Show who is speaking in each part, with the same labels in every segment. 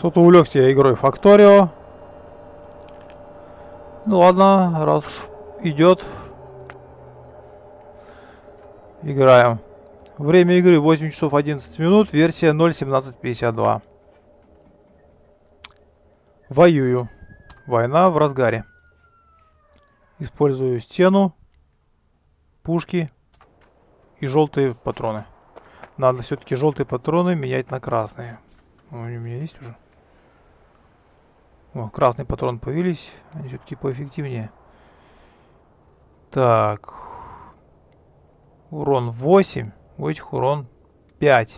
Speaker 1: Что-то увлекся я игрой Факторио. Ну ладно, раз уж идет. Играем. Время игры 8 часов 11 минут, версия 0.1752. Воюю. Война в разгаре. Использую стену, пушки и желтые патроны. Надо все-таки желтые патроны менять на красные. Они у меня есть уже. О, красные патроны появились. Они все-таки поэффективнее. Так. Урон 8. У этих урон 5.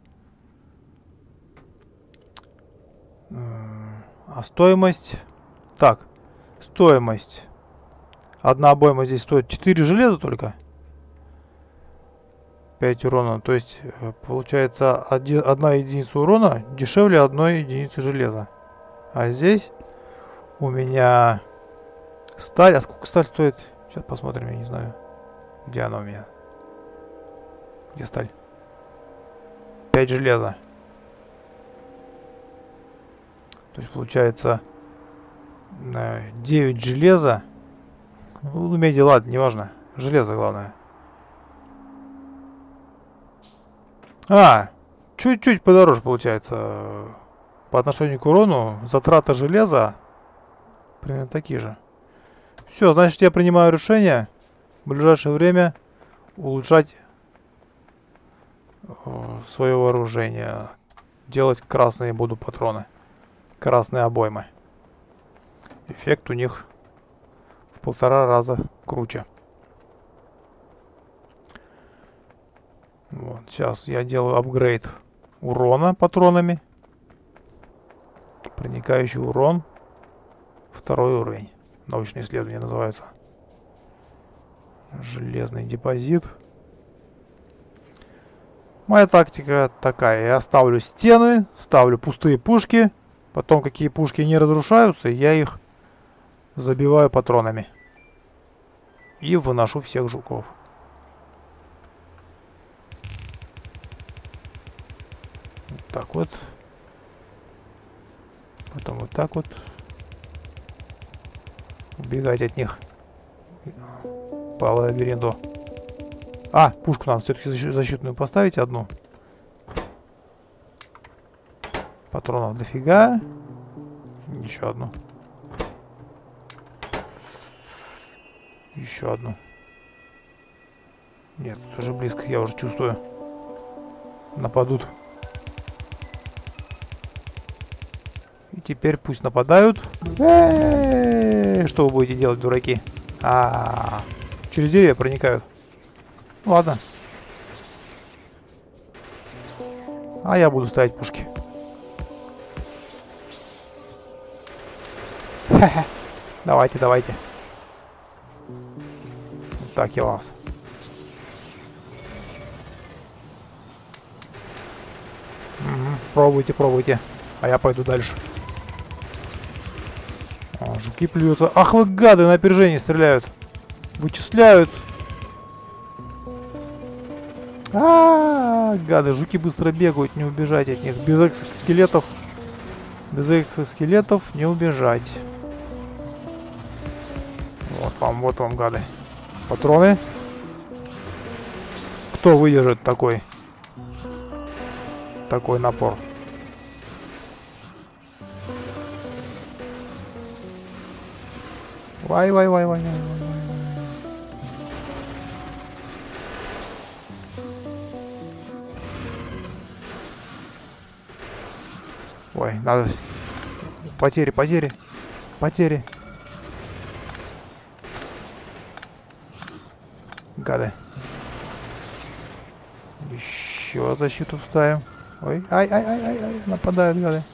Speaker 1: А стоимость... Так. Стоимость. Одна обойма здесь стоит 4 железа только. 5 урона. То есть, получается, одна единица урона дешевле одной единицы железа. А здесь у меня сталь. А сколько сталь стоит? Сейчас посмотрим, я не знаю. Где она у меня? Где сталь? 5 железа. То есть получается 9 железа. Ну, меди, ладно, неважно. Железо главное. А, чуть-чуть подороже получается. По отношению к урону затраты железа примерно такие же. Все, значит, я принимаю решение в ближайшее время улучшать свое вооружение. Делать красные буду патроны. Красные обоймы. Эффект у них в 1,5 раза круче. Вот, сейчас я делаю апгрейд урона патронами. Проникающий урон. 2-й уровень. Научное исследование называется. Железный депозит. Моя тактика такая. Я ставлю стены, ставлю пустые пушки. Потом, какие пушки не разрушаются, я их забиваю патронами. И выношу всех жуков. Вот так вот. Потом вот так вот. Убегать от них. По лабиринту. А, пушку надо все-таки защитную поставить одну. Патронов дофига. Еще одну. Еще одну. Нет, уже близко, я уже чувствую. Нападут. И теперь пусть нападают. Что вы будете делать, дураки? Через деревья проникают. Ладно. А я буду ставить пушки. Давайте, давайте. Вот так я вас. Пробуйте, пробуйте. А я пойду дальше. О, жуки плюются. Ах вы гады, на опережение стреляют. Вычисляют. Гады, жуки быстро бегают, не убежать от них. Без экзоскелетов. Без экзоскелетов не убежать. Вот вам, гады. Патроны. Кто выдержит такой напор? Вай. Ой, надо... Потери. Гады. Еще защиту вставим. Ой, ай, нападают гады.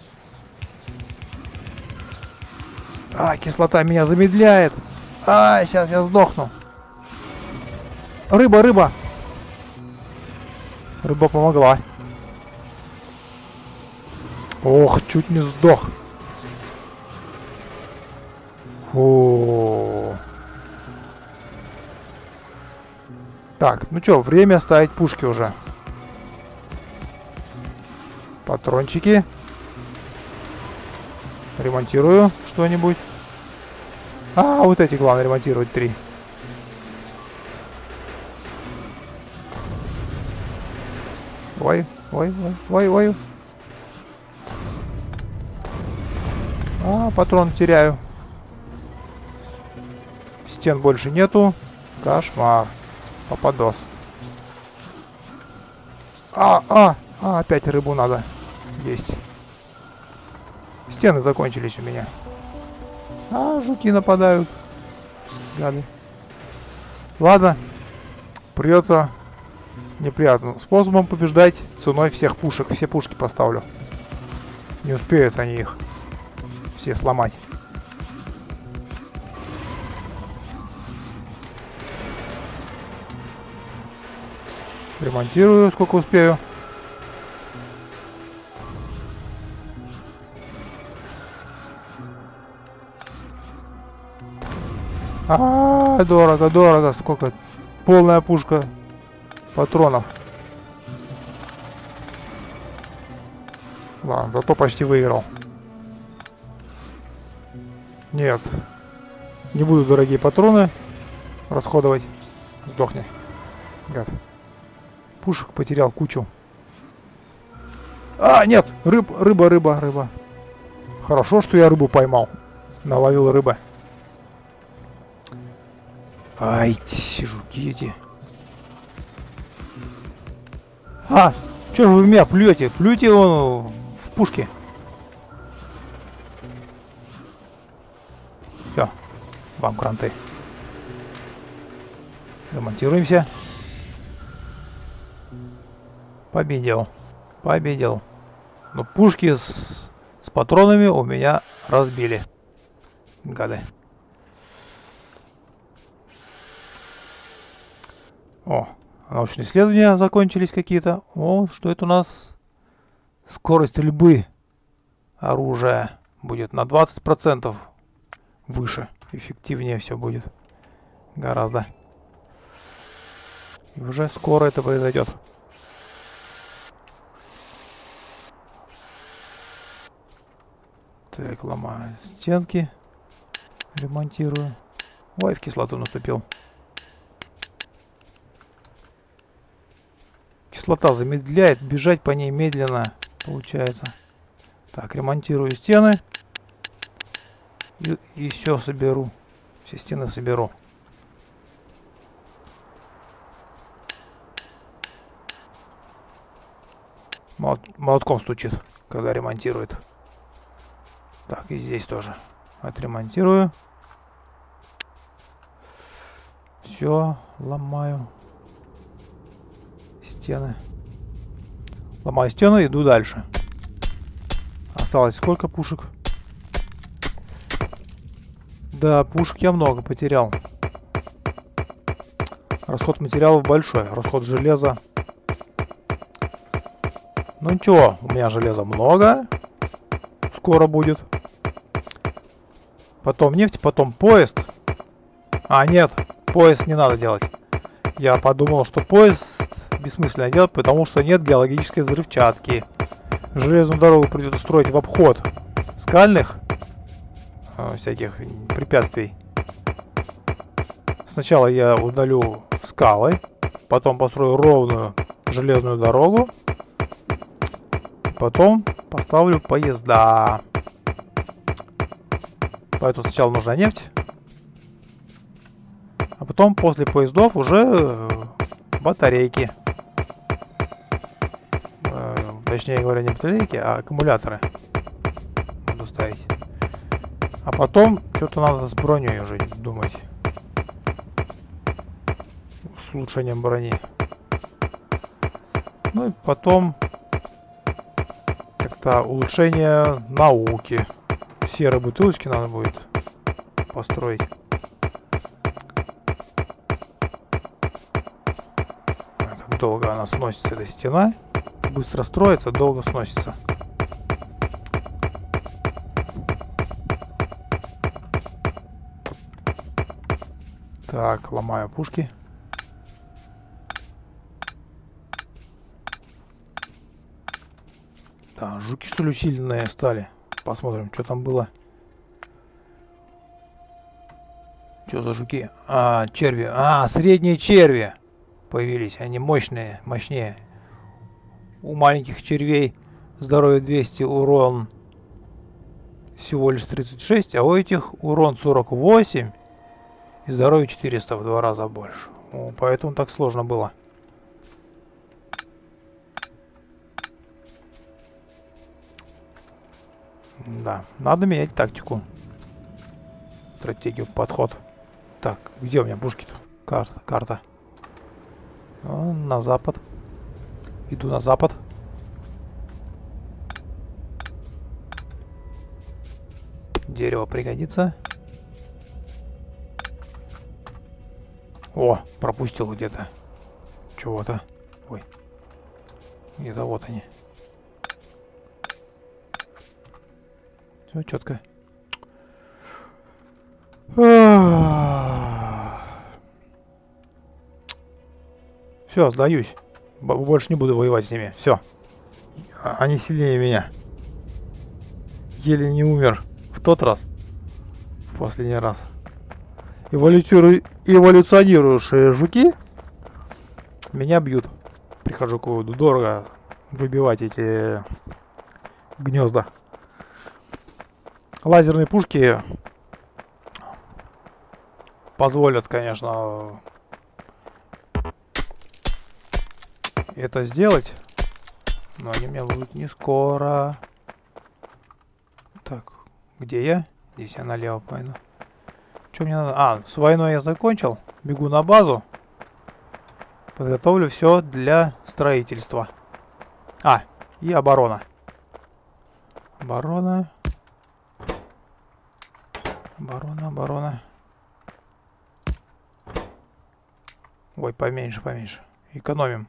Speaker 1: Кислота меня замедляет. Сейчас я сдохну. Рыба. Рыба помогла. Ох, чуть не сдох. Так, ну что, время ставить пушки уже. Патрончики. Ремонтирую что-нибудь. А, вот эти главное ремонтировать 3. Ой, ой, ой, ой, ой. А, патрон теряю. Стен больше нету. Кошмар. Попадос. Опять рыбу надо есть. Стены закончились у меня. А, жуки нападают. Гады. Ладно. Придется неприятным способом побеждать ценой всех пушек. Все пушки поставлю. Не успеют они их все сломать. Ремонтирую, сколько успею. Дорого, дорого. Сколько? Полная пушка патронов. Ладно, зато почти выиграл. Нет. Не буду дорогие патроны расходовать. Сдохни. Гад. Пушек потерял кучу. А, нет! Рыба. Хорошо, что я рыбу поймал. Наловил рыбы. Ай, жуки эти. А, что же вы в меня плюете? Плюете вон в пушки. Все, вам кранты. Ремонтируемся. Победил. Но пушки с патронами у меня разбили. Гады. О, научные исследования закончились какие-то. О, что это у нас? Скорость стрельбы оружия будет на 20% выше. Эффективнее все будет. Гораздо. И уже скоро это произойдет. Так, ломаю стенки. Ремонтирую. Ой, в кислоту наступил. Кислота замедляет, бежать по ней медленно получается. Так, ремонтирую стены. И все соберу. Все стены соберу. Молотком стучит, когда ремонтирует. Так, и здесь тоже. Отремонтирую. Все, ломаю стены. Ломаю стены, иду дальше. Осталось сколько пушек? Да, пушек я много потерял. Расход материалов большой. Расход железа. Ну ничего, у меня железа много. Скоро будет. Потом нефть, потом поезд. А, нет, поезд не надо делать. Я подумал, что поезд бессмысленно делать, потому что нет геологической взрывчатки. Железную дорогу придется строить в обход скальных всяких препятствий. Сначала я удалю скалы, потом построю ровную железную дорогу, потом поставлю поезда. Поэтому сначала нужна нефть, а потом после поездов уже батарейки. Точнее говоря, не батарейки, а аккумуляторы буду ставить. А потом что-то надо с броней уже думать. С улучшением брони. Ну и потом как-то улучшение науки. Серые бутылочки надо будет построить. Как долго она сносится, эта стена. Быстро строится, долго сносится. Так, ломаю пушки. Да, жуки что ли усиленные стали? Посмотрим, что там было. Что за жуки? А, черви. А, средние черви появились. Они мощные, мощнее. У маленьких червей здоровье 200, урон всего лишь 36, а у этих урон 48 и здоровье 400, в 2 раза больше. Поэтому так сложно было. Да, надо менять тактику. Стратегию, подход. Так, где у меня пушки-то? Карта. На запад. Иду на запад. Дерево пригодится. О, пропустил где-то чего-то. Ой. Где-то вот они. Все четко. Все, сдаюсь. Больше не буду воевать с ними. Все. Они сильнее меня. Еле не умер в тот раз. В последний раз. Эволюционирующие жуки меня бьют. Прихожу к выводу. Дорого выбивать эти гнезда. Лазерные пушки позволят, конечно, это сделать, но они у меня будут не скоро. Так, где я? Здесь я налево пойду. Что мне надо? А, с войной я закончил. Бегу на базу. Подготовлю все для строительства. А, и оборона. Оборона. Ой, поменьше. Экономим.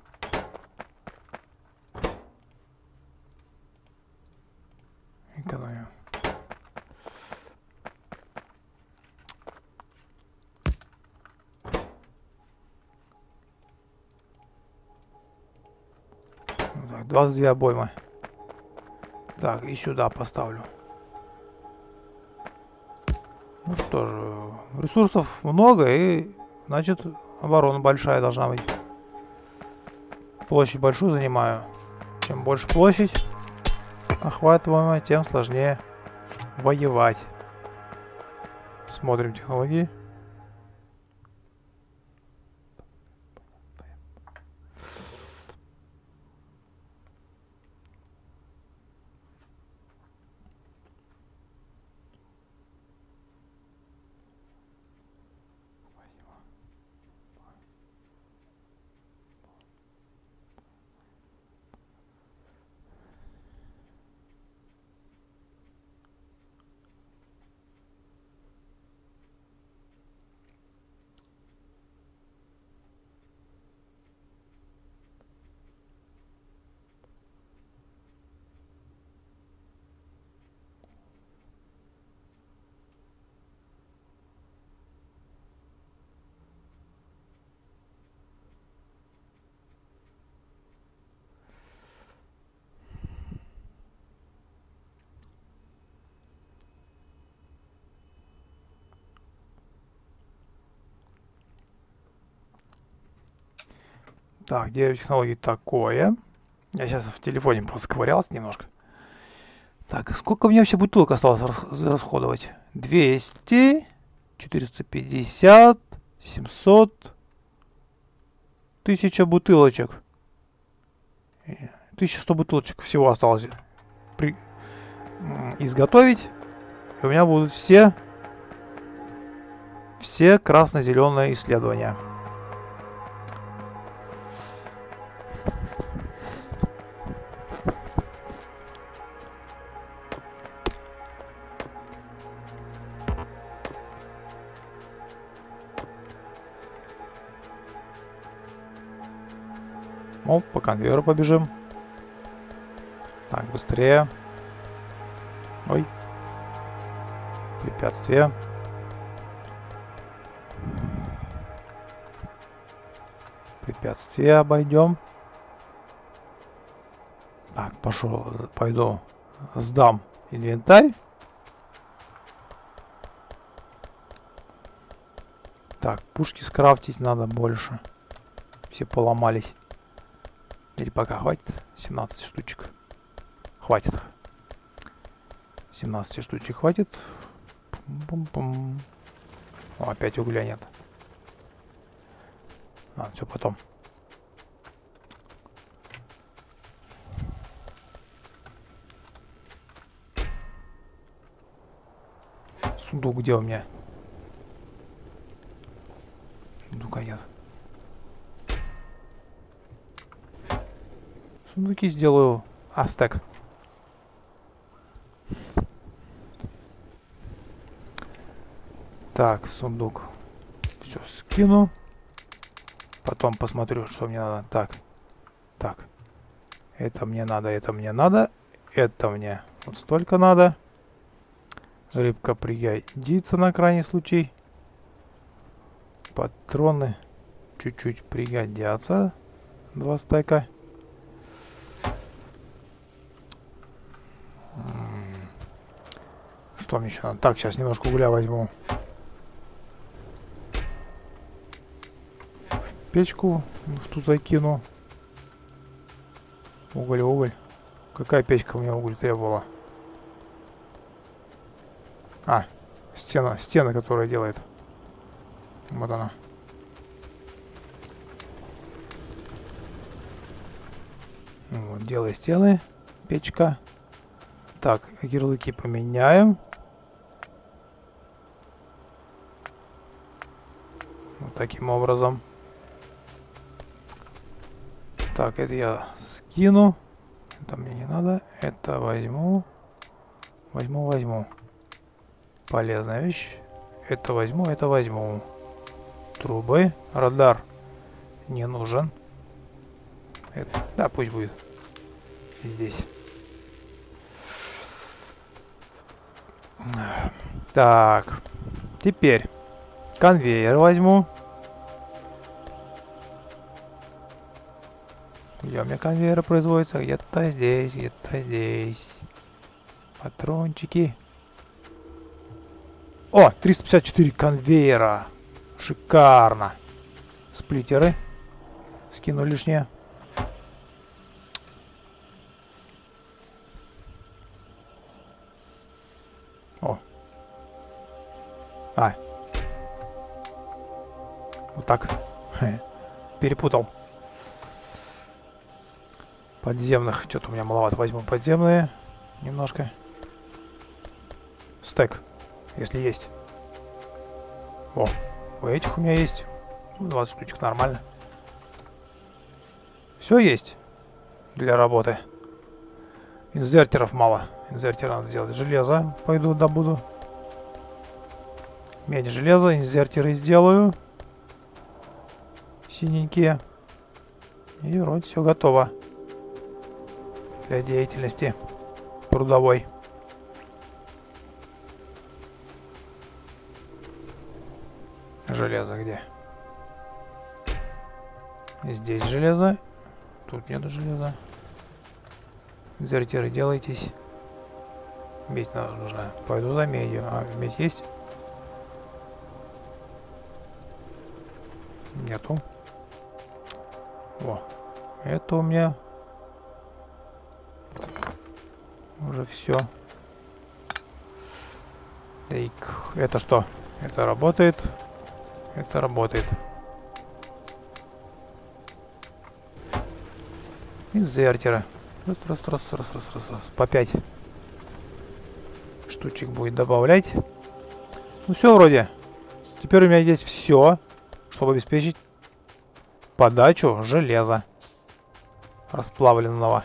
Speaker 1: Так, 22 обоймы. Так, и сюда поставлю. Ну что же, ресурсов много, и значит оборона большая должна быть. Площадь большую занимаю. Чем больше площадь охватываемая, тем сложнее воевать. Смотрим технологии. Так, дерево технологий такое. Я сейчас в телефоне просто ковырялся немножко. Так, сколько мне вообще бутылок осталось расходовать? 200, 450, 700, 1000 бутылочек. 1100 бутылочек всего осталось изготовить. И у меня будут все красно-зеленые исследования. Ну, по конвейеру побежим. Так, быстрее. Ой. Препятствие. Препятствие обойдем. Так, пошел, пойду сдам Инвентарь. Так, пушки скрафтить надо больше. Все поломались. Или пока хватит? 17 штучек. Хватит. 17 штучек хватит. Пум-пум-пум. О, опять угля нет. А, все потом. Сундук где у меня? Сундука нет. Сундуки сделаю. А, стек. Так, сундук. Все скину. Потом посмотрю, что мне надо. Так. Так. Это мне надо, это мне надо. Это мне вот столько надо. Рыбка пригодится на крайний случай. Патроны чуть-чуть пригодятся. 2 стека. Что мне еще надо? Так, сейчас немножко угля возьму. В печку в ту закину. Уголь, уголь. Какая печка у меня уголь требовала? А, стена, которая делает. Вот она. Вот, делай стены. Печка. Так, ярлыки поменяем. Вот таким образом. Так, это я скину. Это мне не надо. Это возьму. Возьму. Полезная вещь. Это возьму. Трубы. Радар не нужен. Это, да, пусть будет здесь. Так. Теперь конвейер возьму. Где у меня конвейер производится? Где-то здесь, где-то здесь. Патрончики. О, 354 конвейера. Шикарно. Сплиттеры. Скину лишнее. О. А. Вот так. Перепутал. Подземных. Что-то у меня маловато. Возьму подземные. Немножко. Стек. Если есть. О. У этих у меня есть. 20 штучек. Нормально. Все есть. Для работы. Инзертеров мало. Инзертер надо сделать. Железо. Пойду добуду. Медь, железо. Инзертеры сделаю. Синенькие. И вроде все готово. Для деятельности трудовой. Железо где? Здесь железо. Тут нету железа. Инзертеры делайтесь. Медь нам нужна. Пойду за медью. А медь есть? Нету. О, это у меня уже все. Это что? Это работает. Это работает. Инзертеры. Раз. По 5 штучек будет добавлять. Ну все вроде. Теперь у меня здесь все, чтобы обеспечить подачу железа расплавленного.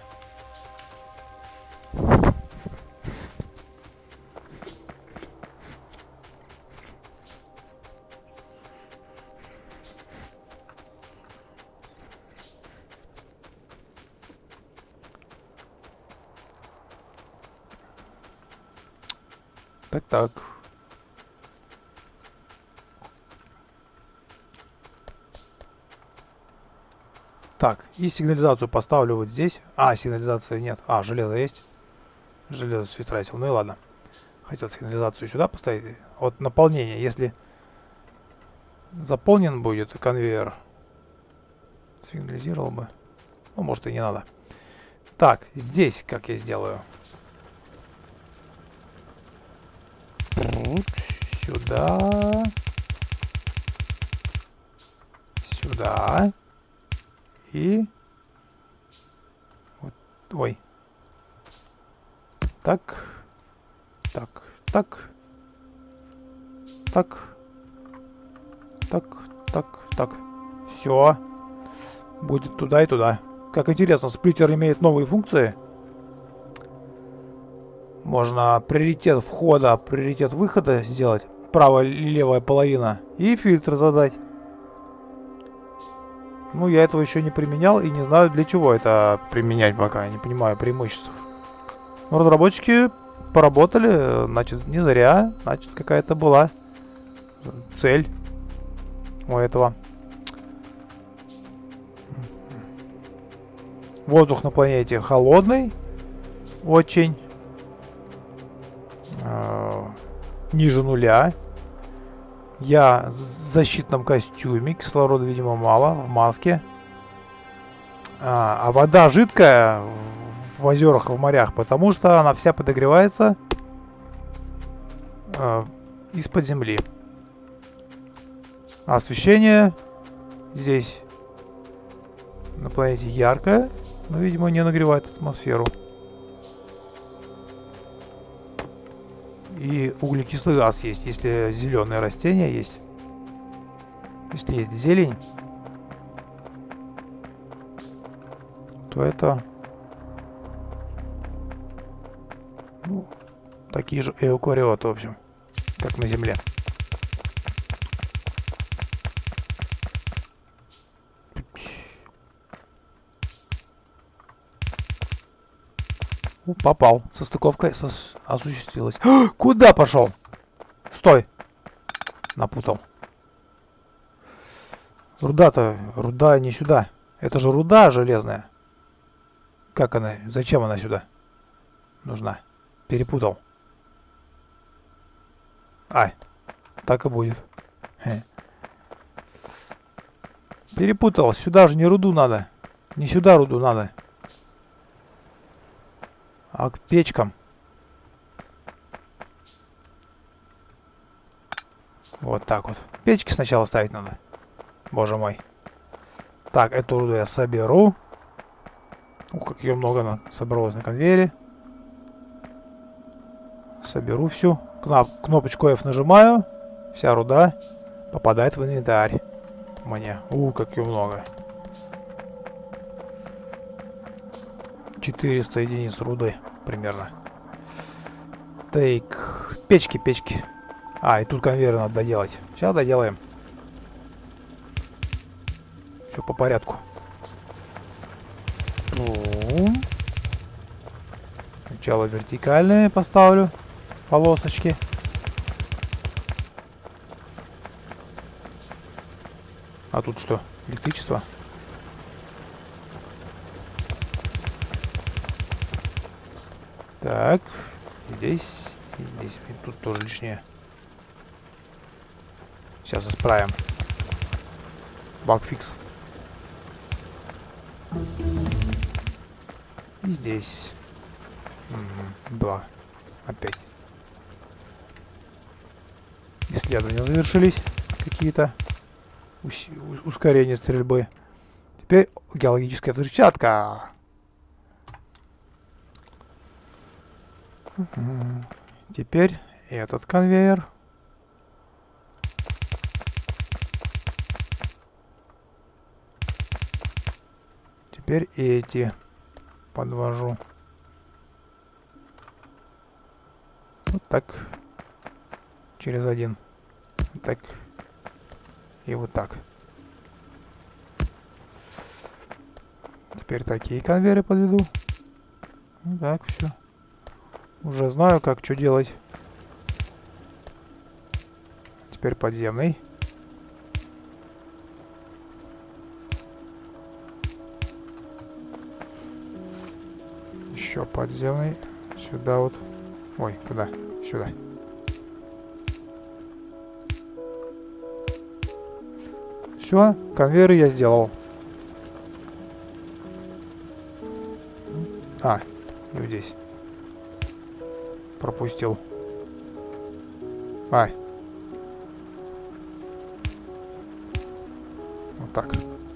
Speaker 1: Так. Так, и сигнализацию поставлю вот здесь. А, сигнализации нет. А, железо есть. железо все тратил. Ну и ладно. Хотел сигнализацию сюда поставить. Вот наполнение. Если заполнен будет конвейер, сигнализировал бы. Ну, может и не надо. Так, здесь как я сделаю? Вот, сюда. Сюда. И... Вот, ой. Так. Так. Так. Так. Так. Так. Так. Все. Будет туда и туда. Как интересно, сплиттер имеет новые функции. Можно приоритет входа, приоритет выхода сделать. Правая и левая половина. И фильтр задать. Ну, я этого еще не применял и не знаю, для чего это применять пока. Не понимаю преимуществ. Но разработчики поработали, значит, не зря. Значит, какая-то была цель у этого. Воздух на планете холодный. Очень. Ниже нуля. Я в защитном костюме. Кислорода, видимо, мало. В маске. А вода жидкая в озерах, в морях, потому что она вся подогревается из-под земли. А освещение здесь на планете яркое, но, видимо, не нагревает атмосферу. И углекислый газ есть, если зеленые растения есть. Если есть зелень, то это, ну, такие же эукариоты, в общем, как на Земле. Попал. Состыковка осуществилась. Куда пошел? Стой. Напутал. Руда-то. Руда не сюда. Это же руда железная. Как она? Зачем она сюда нужна? Перепутал. Ай. Так и будет. Перепутал. Сюда же не руду надо. Не сюда руду надо. А к печкам. Вот так вот. Печки сначала ставить надо. Боже мой. Так, эту руду я соберу. Ух, как ее много собралось на конвейере. Соберу всю. Кнопочку F нажимаю. Вся руда попадает в инвентарь. Мне. Как ее много. 400 единиц руды примерно. Так, печки. А, и тут конвейер надо доделать. Сейчас доделаем. Все по порядку. Сначала вертикальные поставлю полосочки. А тут что? Электричество? Так, здесь, и здесь, и тут тоже лишнее. Сейчас исправим. Багфикс. И здесь. Два. Опять. Исследования завершились. Какие-то ускорения стрельбы. Теперь геологическая взрывчатка. Теперь этот конвейер. Теперь эти подвожу. Вот так. Через один. Вот так. И вот так. Теперь такие конвейеры подведу. Вот так, все. Уже знаю, как что делать. Теперь подземный. Еще подземный. Сюда вот. Ой, куда? Сюда. Все, конвейеры я сделал. А, и вот здесь. Пропустил. Ай. Вот так.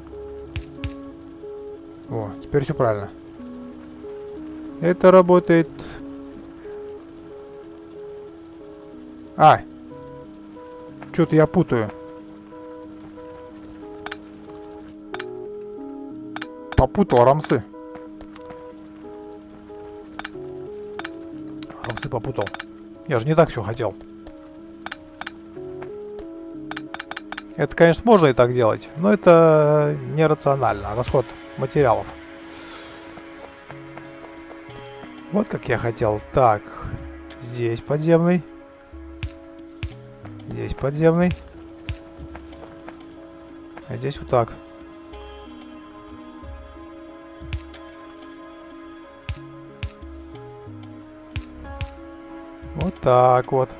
Speaker 1: О, теперь все правильно. Это работает. Ай. Что-то я путаю. Попутал рамсы. Рамсы попутал. Я же не так все хотел. Это, конечно, можно и так делать, но это нерационально. Расход материалов. Вот как я хотел. Так, здесь подземный. Здесь подземный. А здесь вот так. Вот так вот.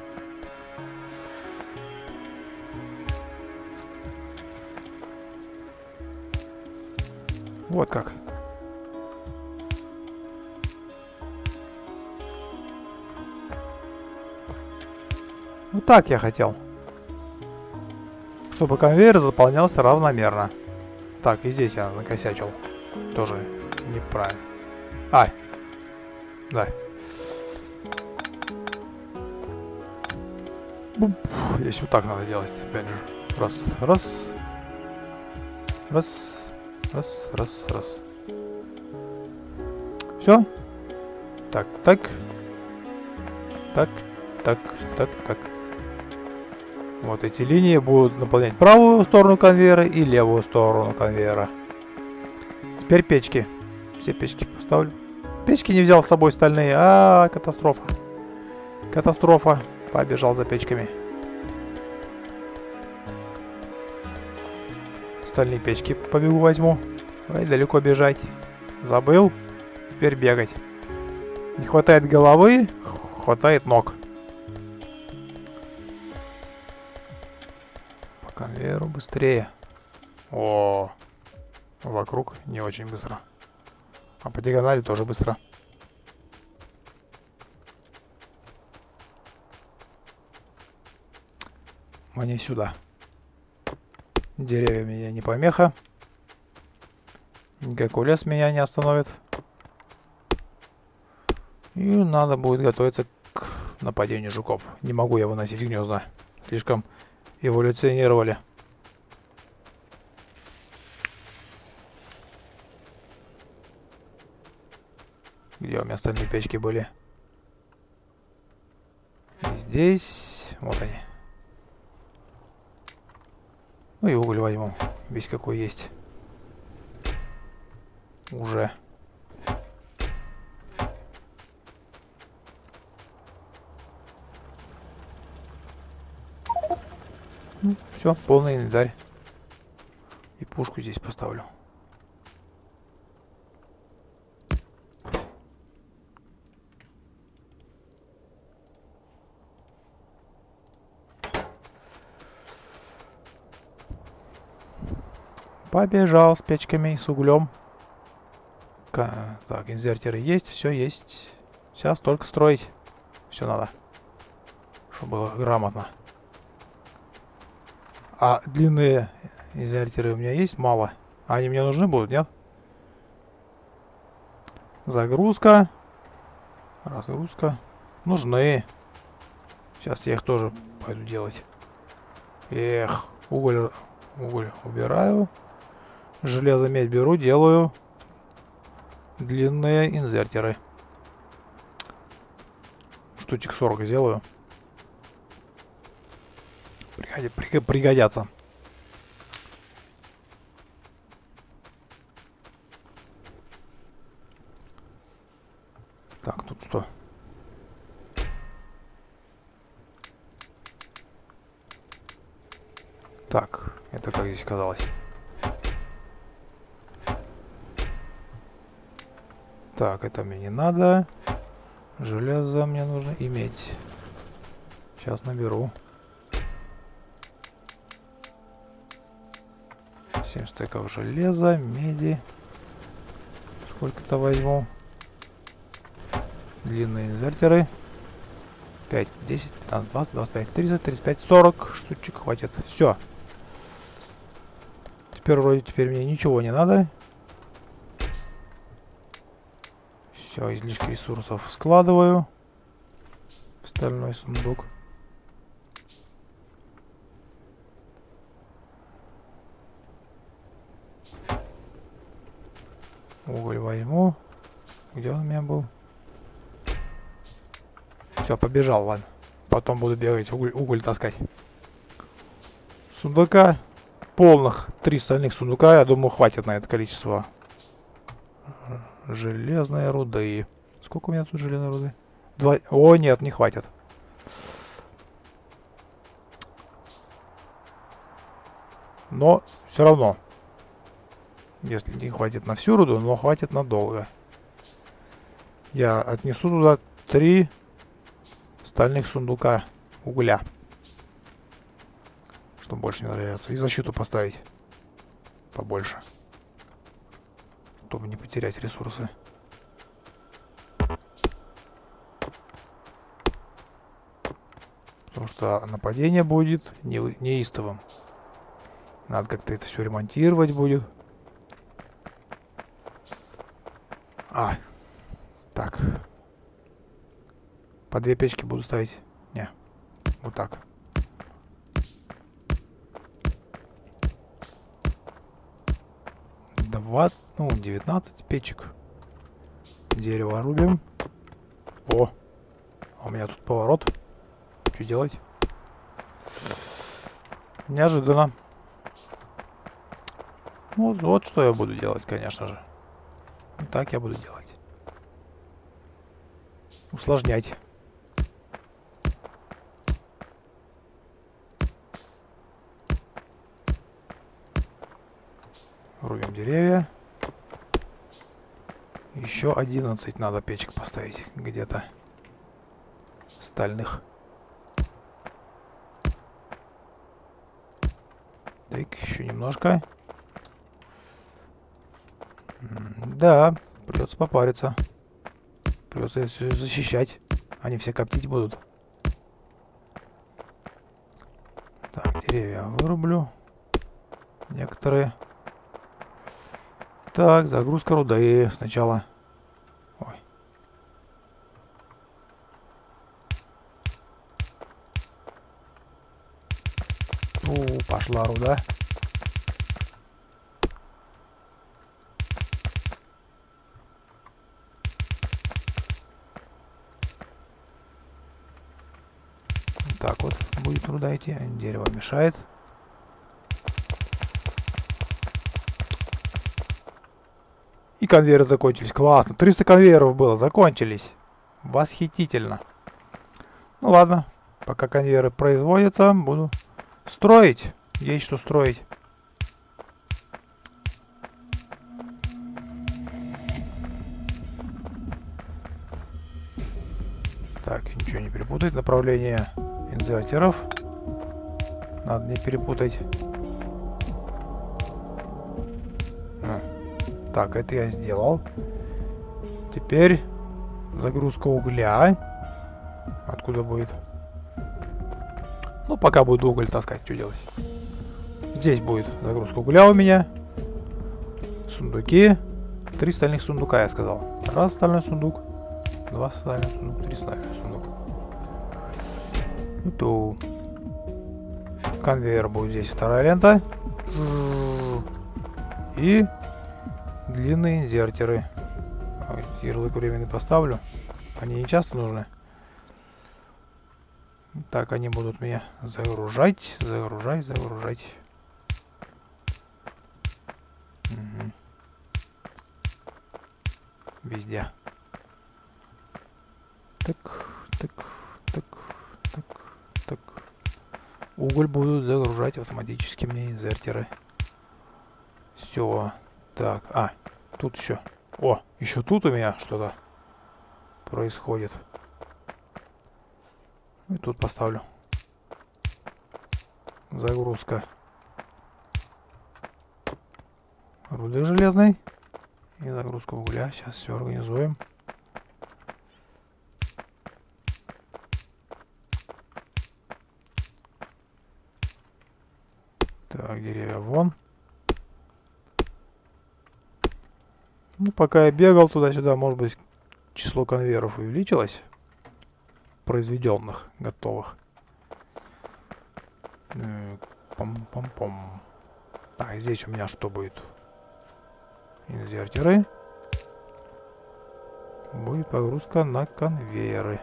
Speaker 1: Вот как. Вот так я хотел. Чтобы конвейер заполнялся равномерно. Так, и здесь я накосячил. Тоже неправильно. Ай. Да. Здесь вот так надо делать. Опять же. Раз, раз. Раз. Раз, раз, раз. Все. Так, так. Так, так, так, так. Вот эти линии будут наполнять правую сторону конвейера и левую сторону конвейера. Теперь печки. Все печки поставлю. Печки не взял с собой стальные. А, катастрофа. Катастрофа. Побежал за печками. Стальные печки побегу возьму. Ой, далеко бежать. Забыл. Теперь бегать. Не хватает головы, хватает ног. По конвейеру быстрее. О, вокруг не очень быстро. А по диагонали тоже быстро. Мне сюда. Деревья меня не помеха. Никакой лес меня не остановит. И надо будет готовиться к нападению жуков. Не могу я выносить гнезда. Слишком эволюционировали. Где у меня остальные печки были? И здесь. Вот они. Ну и уголь возьму. Весь какой есть. Уже. Ну, все, полный инвентарь. И пушку здесь поставлю. Побежал с печками и с углем. Так, инвертеры есть, все есть. Сейчас только строить. Все надо. Чтобы было грамотно. А длинные инвертеры у меня есть? Мало. Они мне нужны будут, нет? Загрузка. Разгрузка. Нужны. Сейчас я их тоже пойду делать. Эх, уголь убираю. Железо, медь беру, делаю длинные инвертеры. Штучек 40 сделаю. Пригодятся. Так, тут что? Так, это как здесь оказалось? Так, это мне не надо. Железо мне нужно иметь. Сейчас наберу. 7 стеков железа, меди. Сколько-то возьму. Длинные инвертеры. 5, 10, 15, 20, 25, 30, 35, 40 штучек хватит. Все. Теперь мне ничего не надо. Все, излишки ресурсов складываю в стальной сундук. Уголь возьму. Где он у меня был? Все, побежал, ладно. Потом буду бегать, уголь таскать. Сундука. Полных 3 стальных сундука, я думаю, хватит на это количество. Железные руды. Сколько у меня тут железной руды? 2. О, нет, не хватит. Но все равно. Если не хватит на всю руду, но хватит надолго. Я отнесу туда 3 стальных сундука угля. Чтобы больше не нравится. И защиту поставить побольше. Чтобы не потерять ресурсы. Потому что нападение будет неистовым. Надо как-то это все ремонтировать будет. Так. По 2 печки буду ставить. Не. Вот так. Ну, 19 печек. Дерево рубим. О! А у меня тут поворот. Что делать? Неожиданно. Ну, вот что я буду делать, конечно же. Так я буду делать. Усложнять. Рубим деревья. Еще 11 надо печек поставить где-то. Стальных. Так, еще немножко. Да, придется попариться. Придется все защищать. Они все коптить будут. Так, деревья вырублю. Некоторые. Так, загрузка руды сначала. Ой. Пошла руда. Так вот будет руда идти. Дерево мешает. И конвейеры закончились. Классно. 300 конвейеров было. Закончились. Восхитительно. Ну ладно. Пока конвейеры производятся, буду строить. Есть что строить. Так, ничего не перепутать. Направление инвертеров. Надо не перепутать. Так, это я сделал. Теперь загрузка угля. Откуда будет? Ну, пока буду уголь таскать, что делать. Здесь будет загрузка угля у меня. Сундуки. 3 стальных сундука, я сказал. 1 стальной сундук. 2 стальных сундук. 3 стальных сундук. Это конвейер будет здесь. 2 лента. И длинные инвертеры. Ярлык временный поставлю. Они не часто нужны. Так, они будут меня загружать. Загружать. Угу. Везде. Так. Уголь будут загружать автоматически мне инвертеры. Все. Так, тут еще. О, еще тут у меня что-то происходит. И тут поставлю. Загрузка руды железной. И загрузка угля. Сейчас все организуем. Так, деревья вон. Ну, пока я бегал туда-сюда, может быть, число конвейеров увеличилось. Произведенных, готовых. Пам-пам-пам. Так, здесь у меня что будет? Инвертеры. Будет погрузка на конвейеры.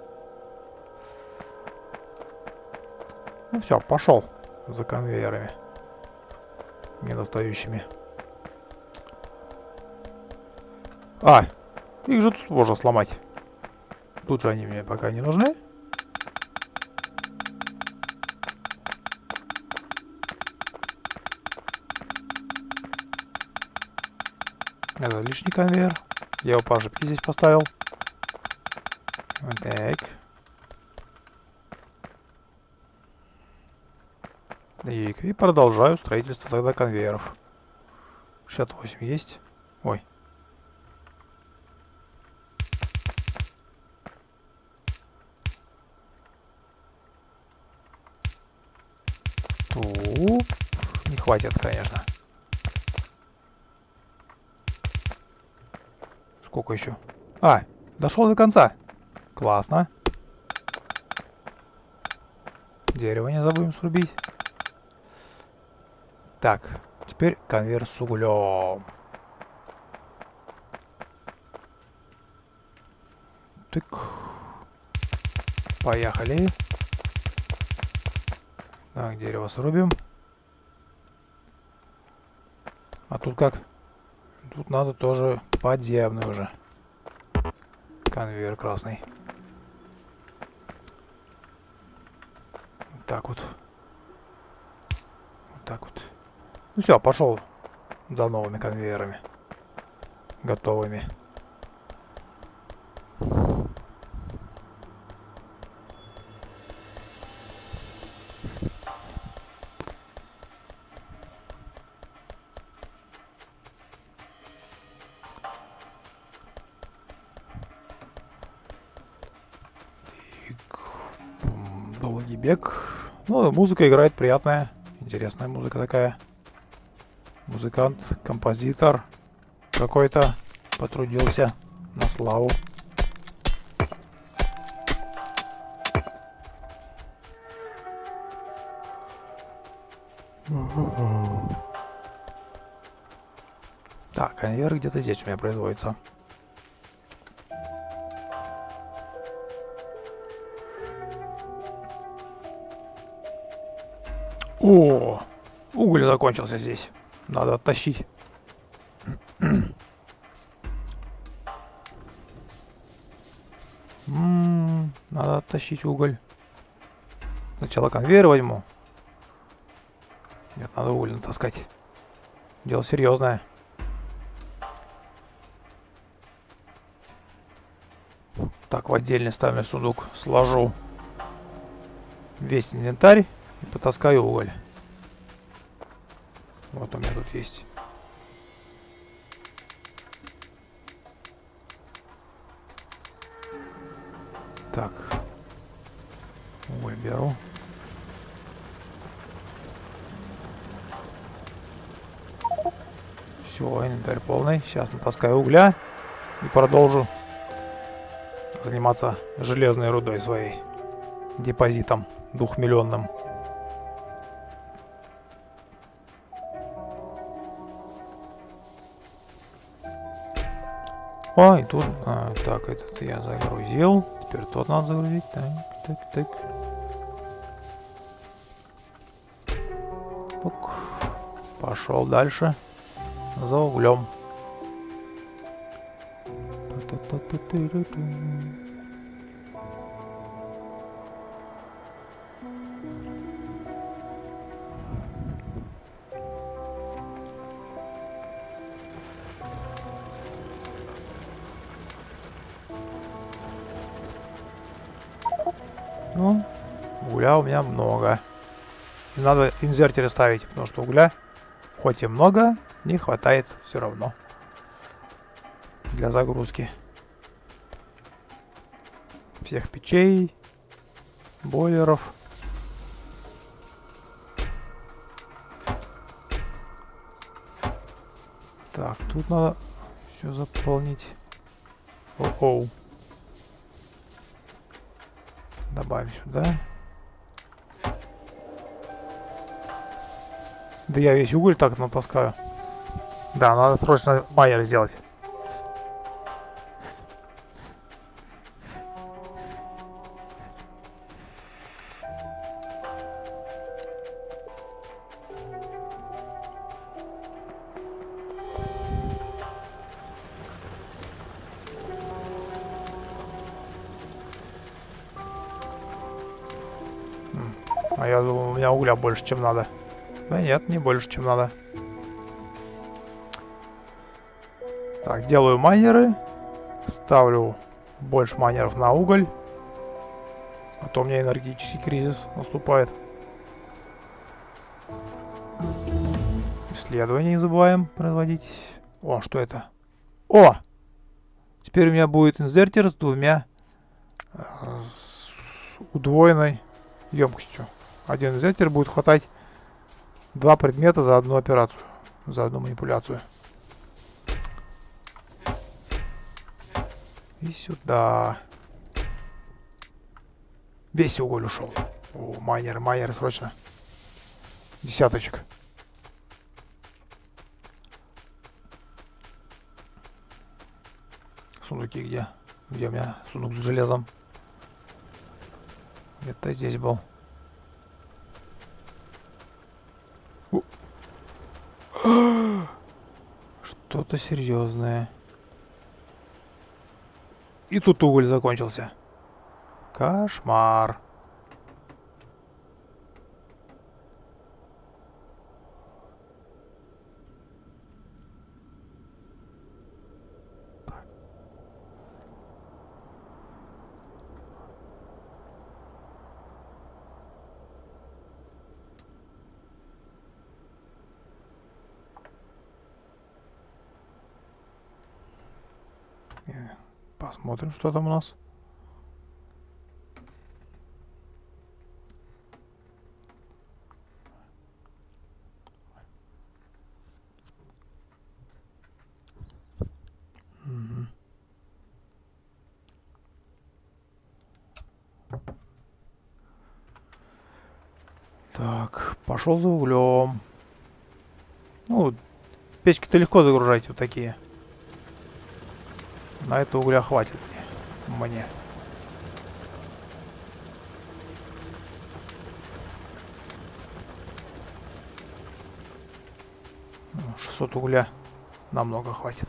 Speaker 1: Ну все, пошел за конвейерами недостающими. А, их же тут можно сломать. Тут же они мне пока не нужны. Это лишний конвейер. Я его по ошибке здесь поставил. Вот так. И продолжаю строительство тогда конвейеров. 68 есть. Ой. Туп. Не хватит, конечно. Сколько еще? А, дошел до конца. Классно. Дерево не забудем срубить. Так, теперь конвейер с углем. Так. Поехали. Так, дерево срубим. А тут как? Тут надо тоже подземный уже. Конвейер красный. Вот так вот. Вот так вот. Ну все, пошел за новыми конвейерами. Готовыми. Долгий бег. Ну, музыка играет приятная. Интересная музыка такая. Музыкант, композитор какой-то потрудился на славу. Так, конвейер где-то здесь у меня производится. О, уголь закончился здесь. Надо оттащить. Надо оттащить уголь. Сначала конвейер возьму. Нет, надо уголь натаскать. Дело серьезное. Так, в отдельный стальной сундук сложу весь инвентарь и потаскаю уголь. Вот у меня тут есть. Так. Уголь беру. Все, инвентарь полный. Сейчас натаскаю угля и продолжу заниматься железной рудой своей. Депозитом 2-миллионным. О, и тут... так, этот я загрузил. Теперь тот надо загрузить. Так. Тук. Пошел дальше. За углем. Ну, угля у меня много. И надо инвертеры ставить, потому что угля, хоть и много, не хватает все равно для загрузки всех печей, бойлеров. Так, тут надо все заполнить. О-оу. Добавим сюда. Да я весь уголь так натаскаю. Да, надо срочно майер сделать. А я думал, у меня угля больше, чем надо. Да нет, не больше, чем надо. Так, делаю майнеры. Ставлю больше майнеров на уголь. А то у меня энергетический кризис наступает. Исследования не забываем производить. О, что это? О! Теперь у меня будет инвертер с двумя с удвоенной емкостью. Один инвертер будет хватать 2 предмета за одну операцию, за одну манипуляцию. И сюда. Весь уголь ушел. О, майнеры, срочно. Десяточек. Сундуки где? Где у меня сундук с железом? Где-то здесь был. Что-то серьезное. И тут уголь закончился. Кошмар. Посмотрим, что там у нас. Так, пошел за углем. Ну, печки-то легко загружать вот такие. На это угля хватит мне. 600 угля намного хватит.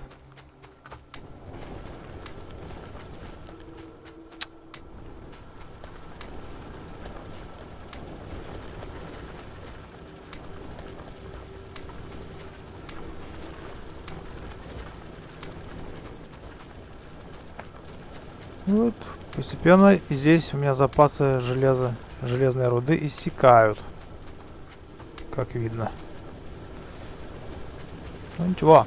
Speaker 1: Вот, постепенно здесь у меня запасы железной руды иссякают, как видно. Ну ничего.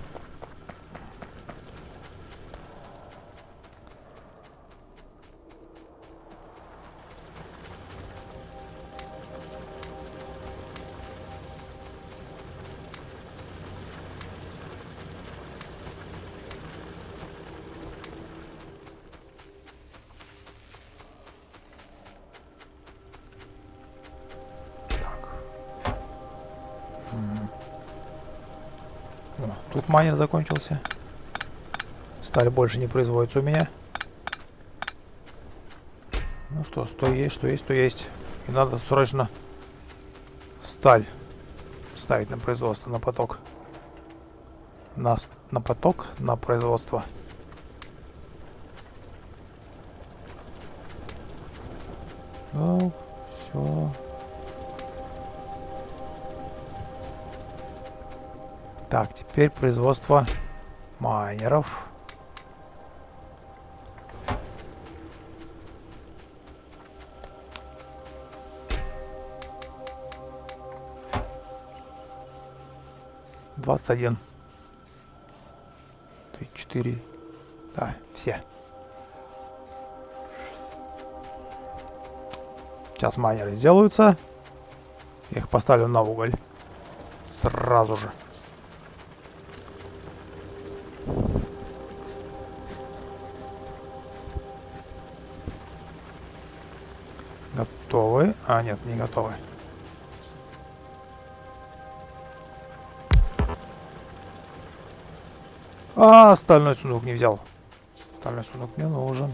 Speaker 1: Тут майнер закончился. Сталь больше не производится у меня. Ну что, что есть, что есть, то есть. И надо срочно сталь ставить на производство, на поток. На поток, на производство. Ну, все. Так, теперь производство майнеров. 21. 3, 4. Да, все. Сейчас майнеры сделаются. Я их поставлю на уголь. Сразу же. Готовы? А, нет, не готовы. А, остальной сундук не взял. Остальной сундук мне нужен.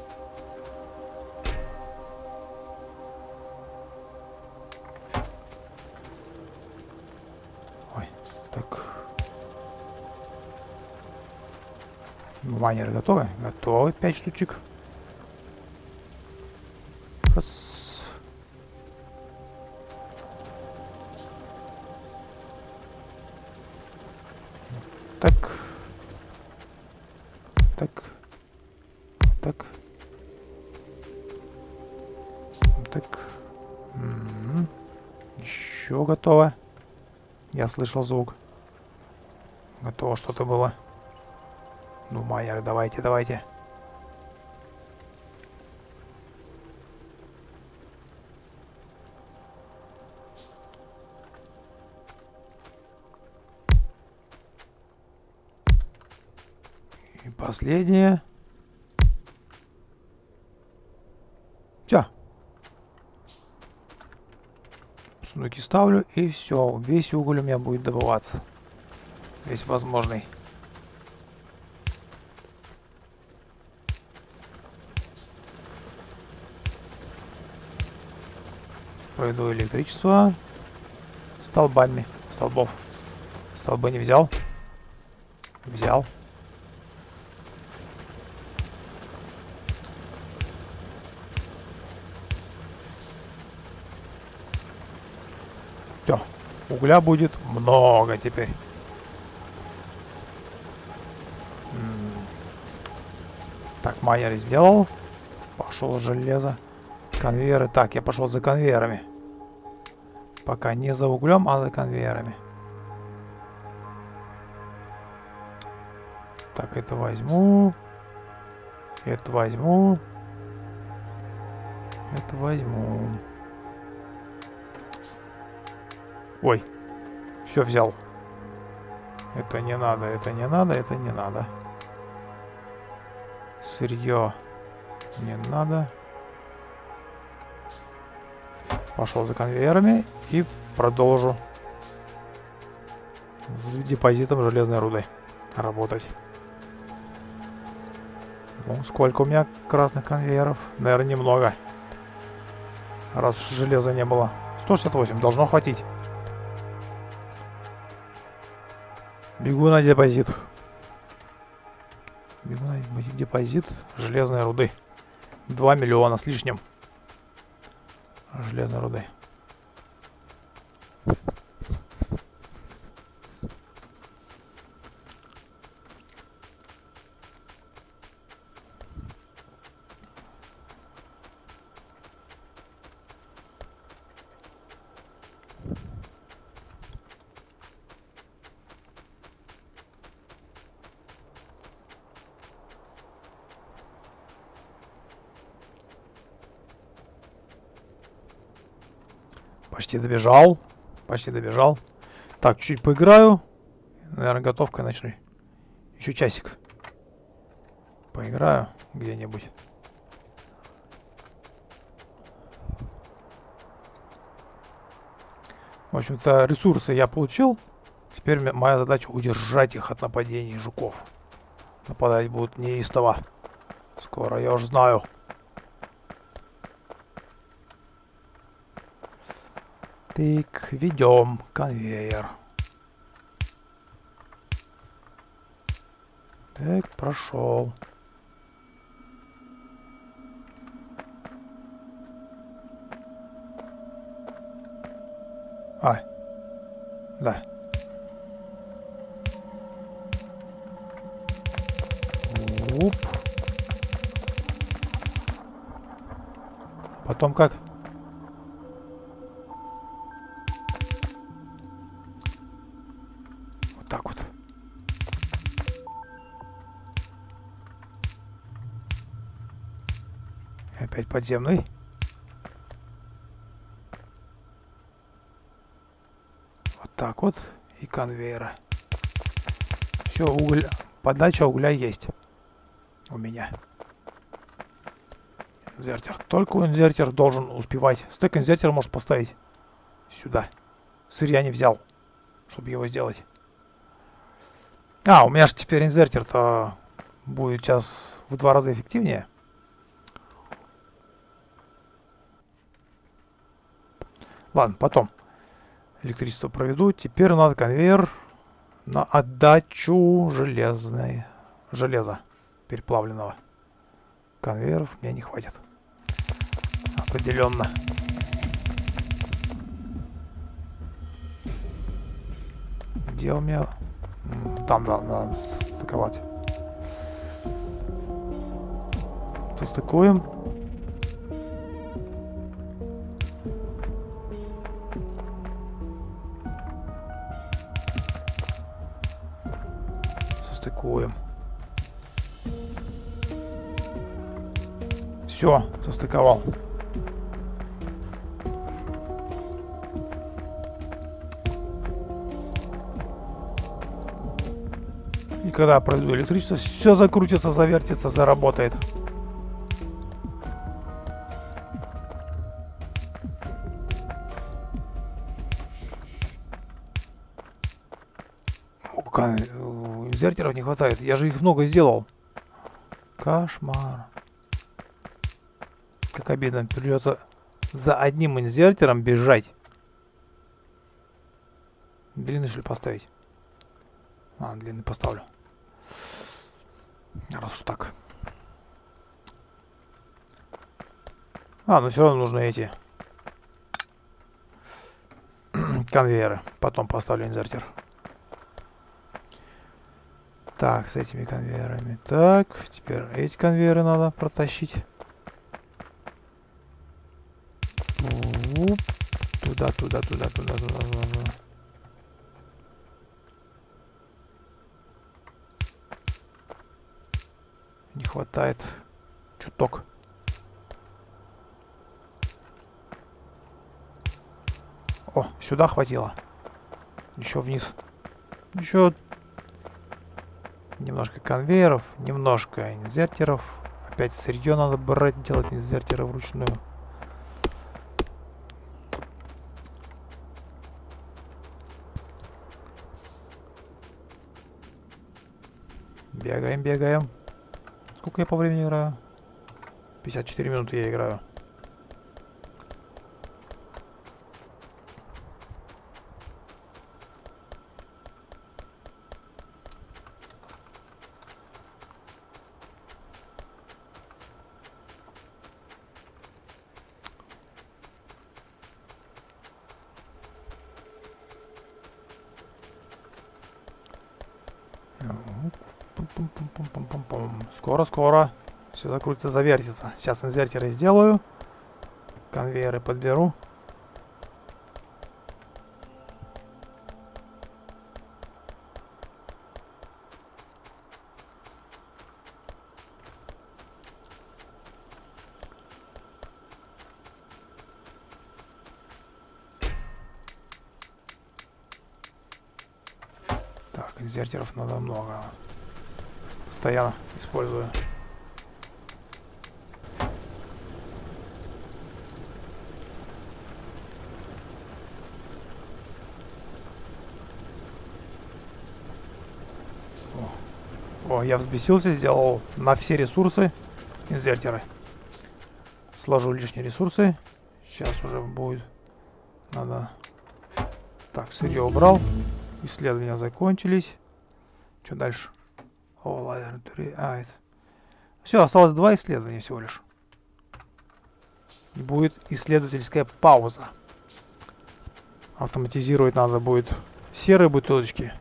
Speaker 1: Ой, так. Майнеры готовы? Готовы, 5 штучек. Раз. Так. Так. Так. Так. Еще готово. Я слышал звук. Готово что-то было. Ну, майнеры, давайте, давайте. И последнее. Все. Сундуки ставлю, и все. Весь уголь у меня будет добываться. Весь возможный. Пройду электричество столбами. Столбов. Столбы не взял. Взял. Все. Угля будет много теперь. Так, майнер сделал. Пошел железо. Конвейеры. Так, я пошел за конвейерами. Пока не за углем, а за конвейерами. Так, это возьму. Это возьму. Это возьму. Ой. Все взял. Это не надо, это не надо, это не надо. Сырье не надо. Пошел за конвейерами и продолжу с депозитом железной руды работать. Ну, сколько у меня красных конвейеров? Наверное, немного. Раз уж железа не было. 168 должно хватить. Бегу на депозит. Бегу на депозит железной руды. 2 миллиона с лишним. Железной руды. Почти добежал. Почти добежал. Так, чуть поиграю. Наверное, готовкой начну. Еще часик. Поиграю где-нибудь. В общем-то, ресурсы я получил. Теперь моя задача удержать их от нападений жуков. Нападать будут неистово. Скоро, я уже знаю. Так, ведем конвейер. Так, прошел. А, да. Уп. Потом как? подземный. Вот так вот. И конвейеры. Все, уголь. Подача угля есть. У меня. Инвертер. Только инвертер должен успевать. Стек инвертера может поставить сюда. Сырья не взял, чтобы его сделать. А, у меня же теперь инвертер-то будет сейчас в 2 раза эффективнее. Ладно, потом электричество проведу. Теперь надо конвейер на отдачу железа переплавленного. Конвейеров мне не хватит. Определенно. Где у меня? Там надо стыковать. Состыкуем. Состыкуем. Все, состыковал. И когда я проведу электричество, все закрутится, завертится, заработает. Инвертеров не хватает. Я же их много сделал. Кошмар. Как обидно. Придется за одним инвертером бежать. Длинный, что ли, поставить? А, длинный поставлю. Раз уж так. А, но все равно нужно эти конвейеры. Потом поставлю инвертер. Так, с этими конвейерами. Так, теперь эти конвейеры надо протащить. Туда. Не хватает чуток. О, сюда хватило. Еще вниз. Еще немножко конвейеров, немножко инвертеров. Опять сырье надо брать, делать инвертеры вручную. Бегаем. Сколько я по времени играю? 54 минуты я играю. Скоро. Все закрутится, завертится. Сейчас инвертеры сделаю. Конвейеры подберу. Так, инвертеров надо много. Постоянно использую. О, я взбесился, сделал на все ресурсы инвертеры. Сложу лишние ресурсы. Сейчас уже будет. Надо. Так, сырье убрал. Исследования закончились. Что дальше? О, ладно. Это. Все, осталось 2 исследования всего лишь. И будет исследовательская пауза. Автоматизировать надо будет серые бутылочки.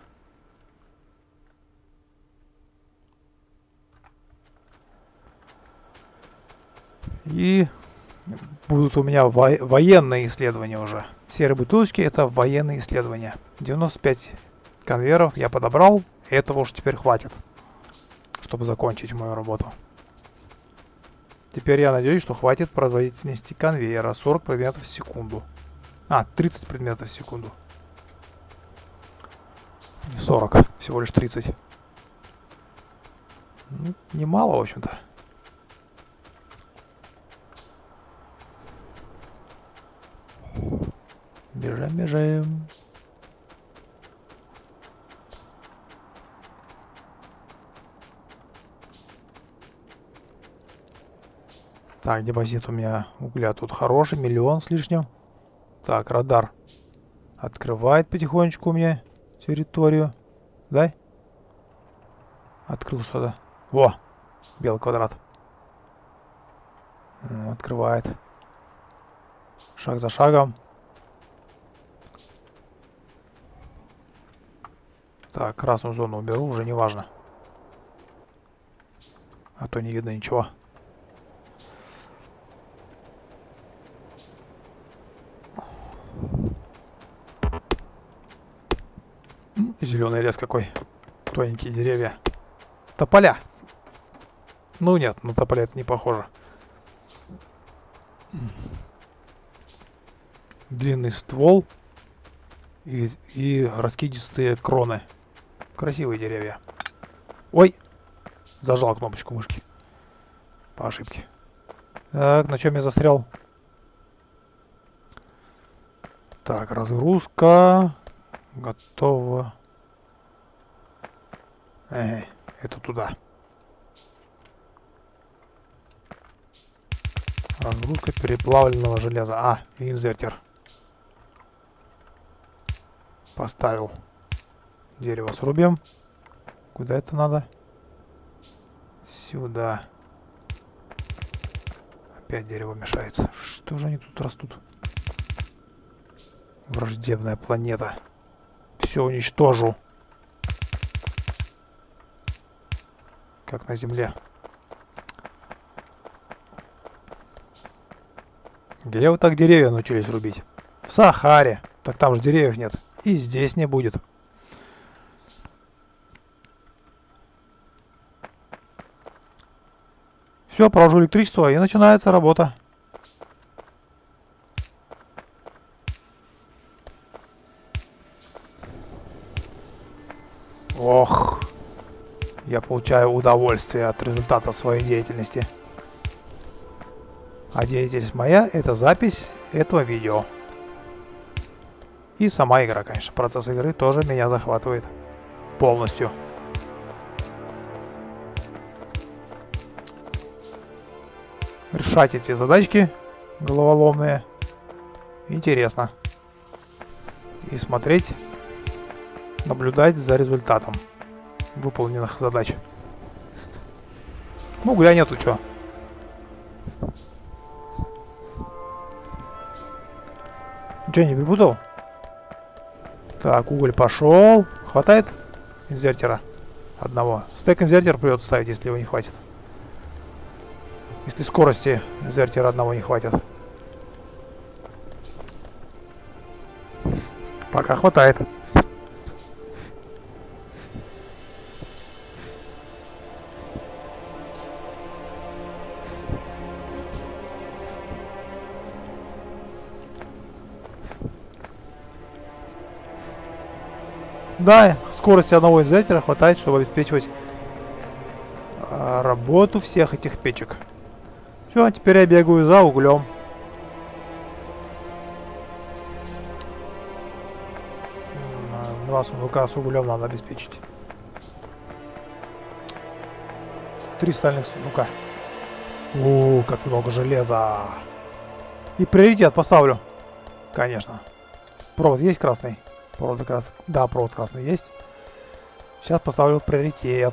Speaker 1: И будут у меня военные исследования уже. Серые бутылочки — это военные исследования. 95 конвейеров я подобрал. Этого уж теперь хватит, чтобы закончить мою работу. Теперь я надеюсь, что хватит производительности конвейера. 40 предметов в секунду. А, 30 предметов в секунду. Не 40, всего лишь 30. Ну, немало, в общем-то. Бежим, бежим. Так, депозит у меня угля тут хороший, 1 миллион с лишним. Так, радар открывает потихонечку у меня территорию. Дай. Открыл что-то. Во! Белый квадрат. Открывает. Шаг за шагом. Так, красную зону уберу, уже не важно. А то не видно ничего. Зеленый лес какой. Тоненькие деревья. Тополя. Ну нет, на тополя это не похоже. Длинный ствол и раскидистые кроны. Красивые деревья. Ой! Зажал кнопочку мышки. По ошибке. Так, на чем я застрял? Так, разгрузка. Готово. Это туда. Разгрузка переплавленного железа. А, инвертер. Поставил. Дерево срубим. Куда это надо? Сюда. Опять дерево мешается. Что же они тут растут? Враждебная планета. Все уничтожу. Как на Земле. Где вы так деревья научились рубить? В Сахаре. Так там же деревьев нет. И здесь не будет. Все, провожу электричество и начинается работа. Ох. Я получаю удовольствие от результата своей деятельности. А деятельность моя — это запись этого видео. И сама игра, конечно. Процесс игры тоже меня захватывает полностью. Решать эти задачки головоломные интересно. И смотреть, наблюдать за результатом выполненных задач. Ну, угля нету, чё. Ничего не перепутал? Так, уголь пошел. Хватает инвертера одного. Стек инвертер придется ставить, если его не хватит. Если скорости инвертера одного не хватит. Пока хватает. Да, скорости одного инвертера хватает, чтобы обеспечивать работу всех этих печек. Все, теперь я бегаю за углем. Два сундука с углем надо обеспечить. 3 стальных сундука. О, как много железа. И приоритет поставлю. Конечно. Провод есть красный? Провод красный. Да, провод красный есть. Сейчас поставлю приоритет.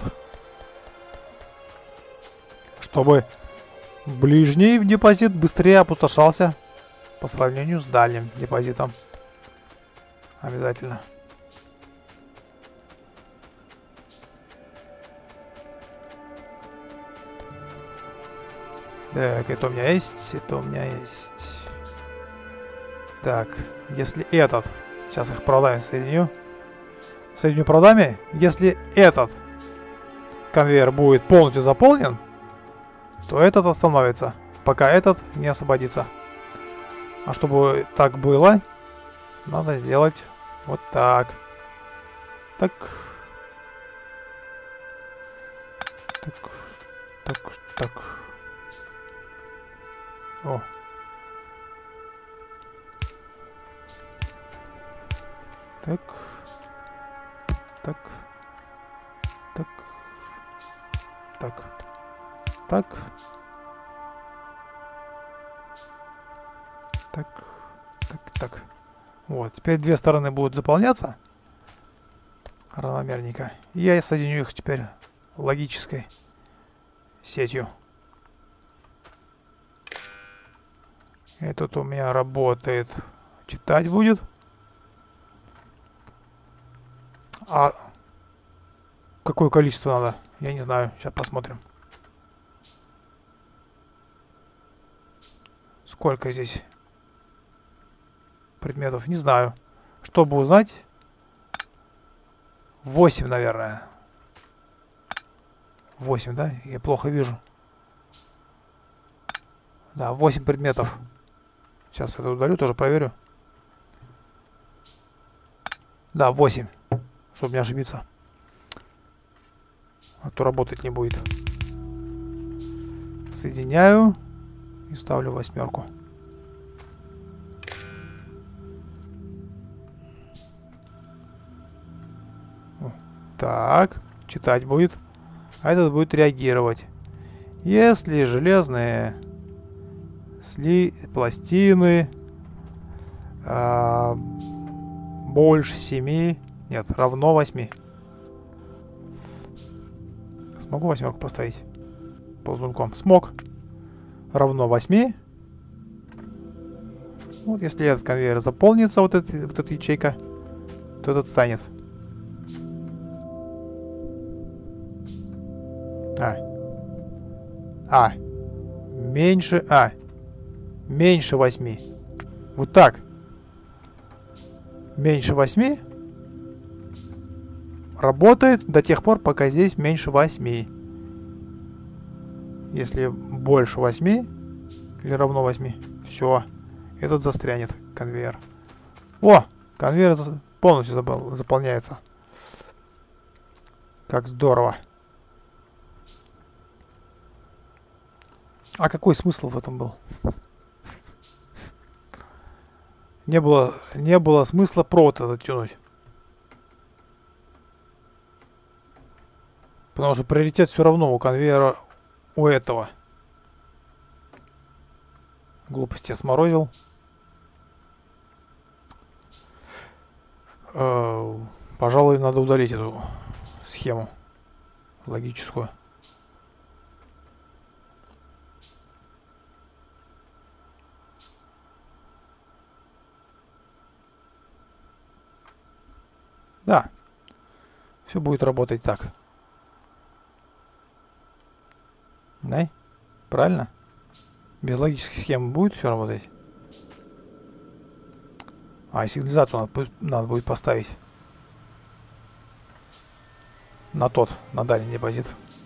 Speaker 1: Чтобы ближний депозит быстрее опустошался по сравнению с дальним депозитом. Обязательно. Так, это у меня есть, это у меня есть. Так, если этот... Сейчас их продаем, соединю. Соединю продами. Если этот конвейер будет полностью заполнен, то этот остановится, пока этот не освободится. А чтобы так было, надо сделать вот так. Так. Так. Так. Так. О. Так. Так. Так. Так. Так. Так. Так. Так. Вот. Теперь две стороны будут заполняться равномерненько. И я соединю их теперь логической сетью. Этот у меня работает. Читать будет. А какое количество надо? Я не знаю. Сейчас посмотрим. Сколько здесь предметов? Не знаю. Чтобы узнать, 8, наверное. 8, да? Я плохо вижу. Да, 8 предметов. Сейчас это удалю, тоже проверю. Да, 8. Чтобы не ошибиться. А то работать не будет. Соединяю. И ставлю 8. Так. Читать будет. А этот будет реагировать. Если железные пластины больше 7, нет, равно 8. Смогу 8 поставить ползунком? Смог. Равно 8. Вот если этот конвейер заполнится, вот эта ячейка, то этот станет. Меньше 8. Вот так. Меньше 8 работает до тех пор, пока здесь меньше 8. Если больше 8 или равно 8, все, этот застрянет конвейер. О, конвейер полностью заполняется. Как здорово. А какой смысл в этом был? Не было смысла провод этот тянуть. Потому что приоритет все равно у конвейера у этого. Глупости я сморозил. Пожалуй, надо удалить эту схему логическую. Да, все будет работать так. Да? Правильно? Без логической схемы будет все работать? А, и сигнализацию надо будет поставить. На дальний депозит.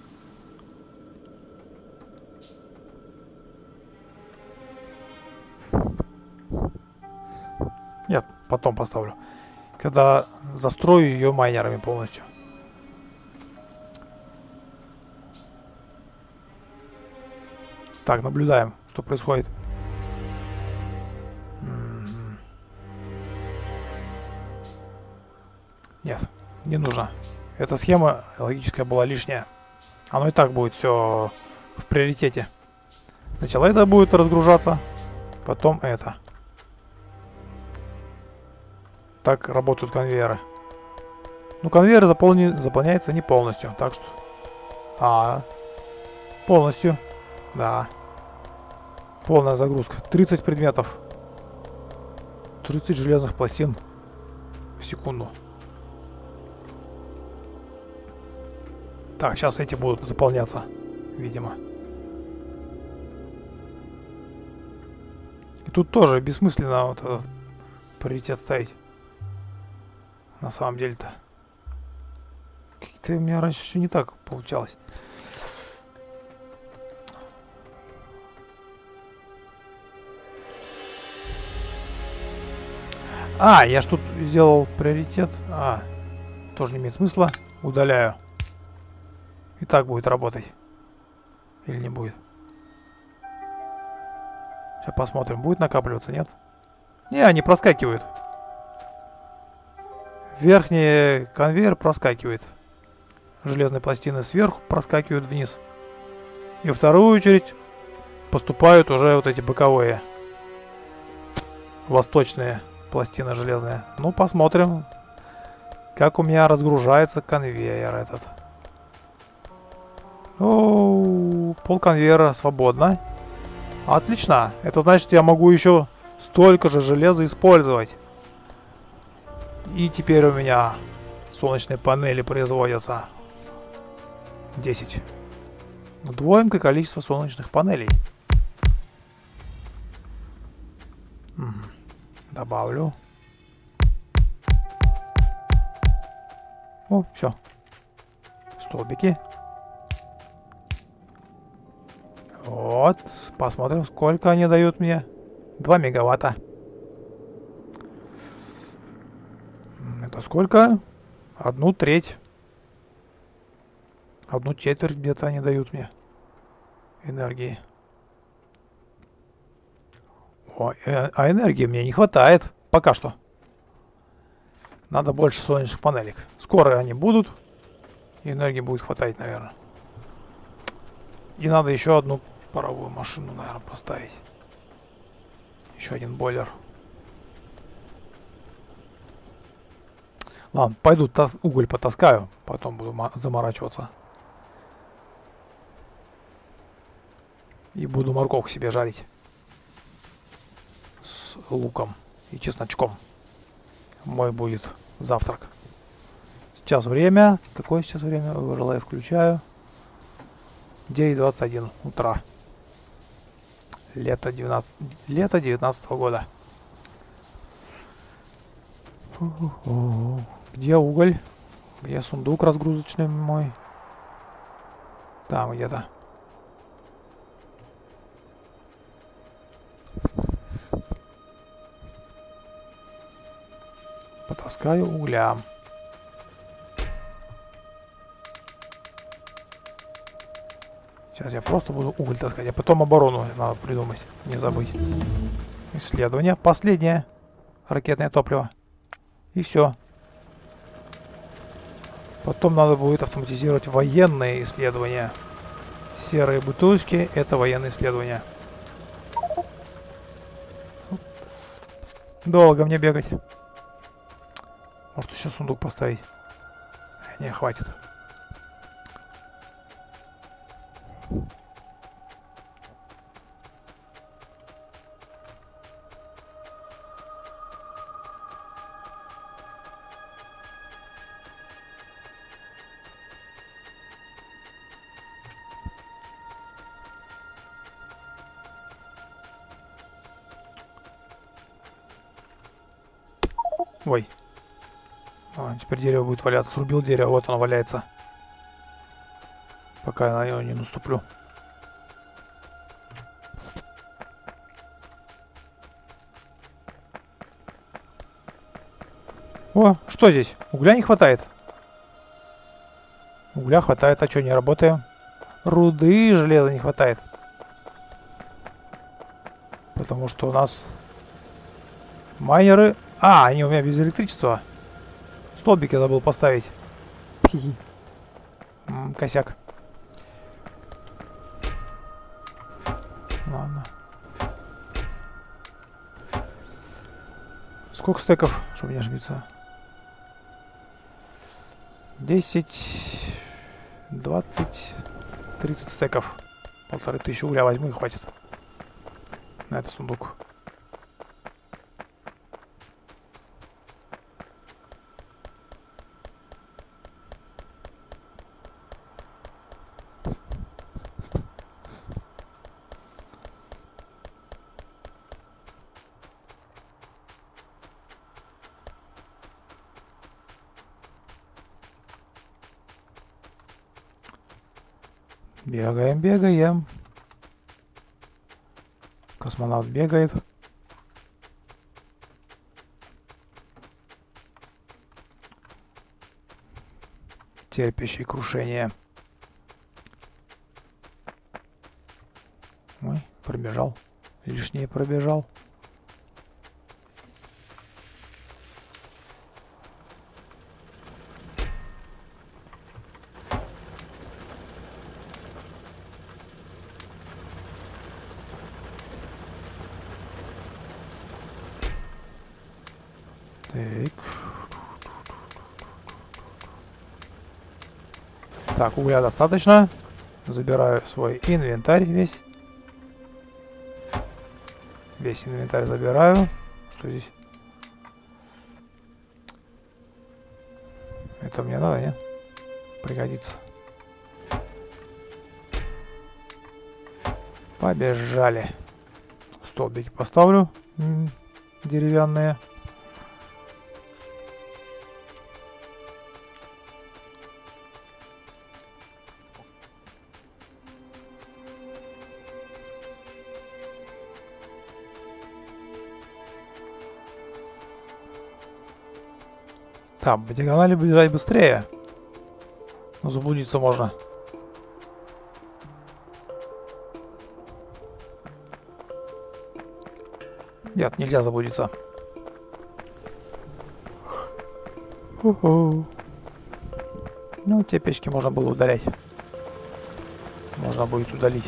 Speaker 1: Нет, потом поставлю. Когда застрою ее майнерами полностью. Так, наблюдаем, что происходит. Нет, не нужно. Эта схема логическая была лишняя. Оно и так будет все в приоритете. Сначала это будет разгружаться, потом это. Так работают конвейеры. Ну, конвейер заполняется не полностью, так что... полностью. Да. Полная загрузка. 30 предметов. 30 железных пластин в секунду. Так, сейчас эти будут заполняться, видимо. И тут тоже бессмысленно вот этот приоритет ставить. На самом деле-то. Как-то у меня раньше все не так получалось. А, я ж тут сделал приоритет. А, тоже не имеет смысла. Удаляю. И так будет работать. Или не будет? Сейчас посмотрим, будет накапливаться, нет? Не, они проскакивают. Верхний конвейер проскакивает. Железные пластины сверху проскакивают вниз. И во вторую очередь поступают уже вот эти боковые. Восточные пластины железные. Ну, посмотрим, как у меня разгружается конвейер этот. О, пол конвейера свободно. Отлично. Это значит, я могу еще столько же железа использовать. И теперь у меня солнечные панели производятся. 10. Удвоим количество солнечных панелей. Добавлю. О, все. Столбики. Вот. Посмотрим, сколько они дают мне. 2 мегаватта. Это сколько? 1/3. 1/4 где-то они дают мне энергии. О, а энергии мне не хватает. Пока что. Надо больше солнечных панелек. Скоро они будут. И энергии будет хватать, наверное. И надо еще одну паровую машину, наверное, поставить. Еще один бойлер. Ладно, пойду уголь потаскаю. Потом буду заморачиваться. И буду морковку себе жарить. С луком и чесночком. Мой будет завтрак. Сейчас время. Какое сейчас время? Relay включаю. 9:21 утра. Лето 19-го года. Где уголь? Где сундук разгрузочный мой? Там где-то. Потаскаю угля. Сейчас я просто буду уголь таскать, а потом оборону надо придумать, не забыть. Исследование. Последнее. Ракетное топливо. И все. Потом надо будет автоматизировать военные исследования. Серые бутылочки — это военные исследования. Долго мне бегать. Может еще сундук поставить? Не, хватит. Ой. А, теперь дерево будет валяться. Срубил дерево, вот оно валяется. Пока я на него не наступлю. О, что здесь? Угля не хватает. Угля хватает, а что, не работаем? Руды железа не хватает. Потому что у нас майнеры... А, они у меня без электричества. Столбик я забыл поставить. Косяк. Ладно. Сколько стеков, чтобы не ошибиться? 10, 20, 30 стеков. 1500 угля возьму и хватит. На этот сундук. Бегаем, бегаем. Космонавт бегает. терпящий крушение. Ой, пробежал. Лишнее пробежал. Так, угля достаточно. Забираю свой инвентарь весь. Весь инвентарь забираю. Что здесь? Это мне надо, нет? Пригодится. Побежали. Столбики поставлю. Деревянные. Там, по диагонали бежать быстрее. Но заблудиться можно. Нет, нельзя заблудиться. Ну, те печки можно было удалять. Можно будет удалить.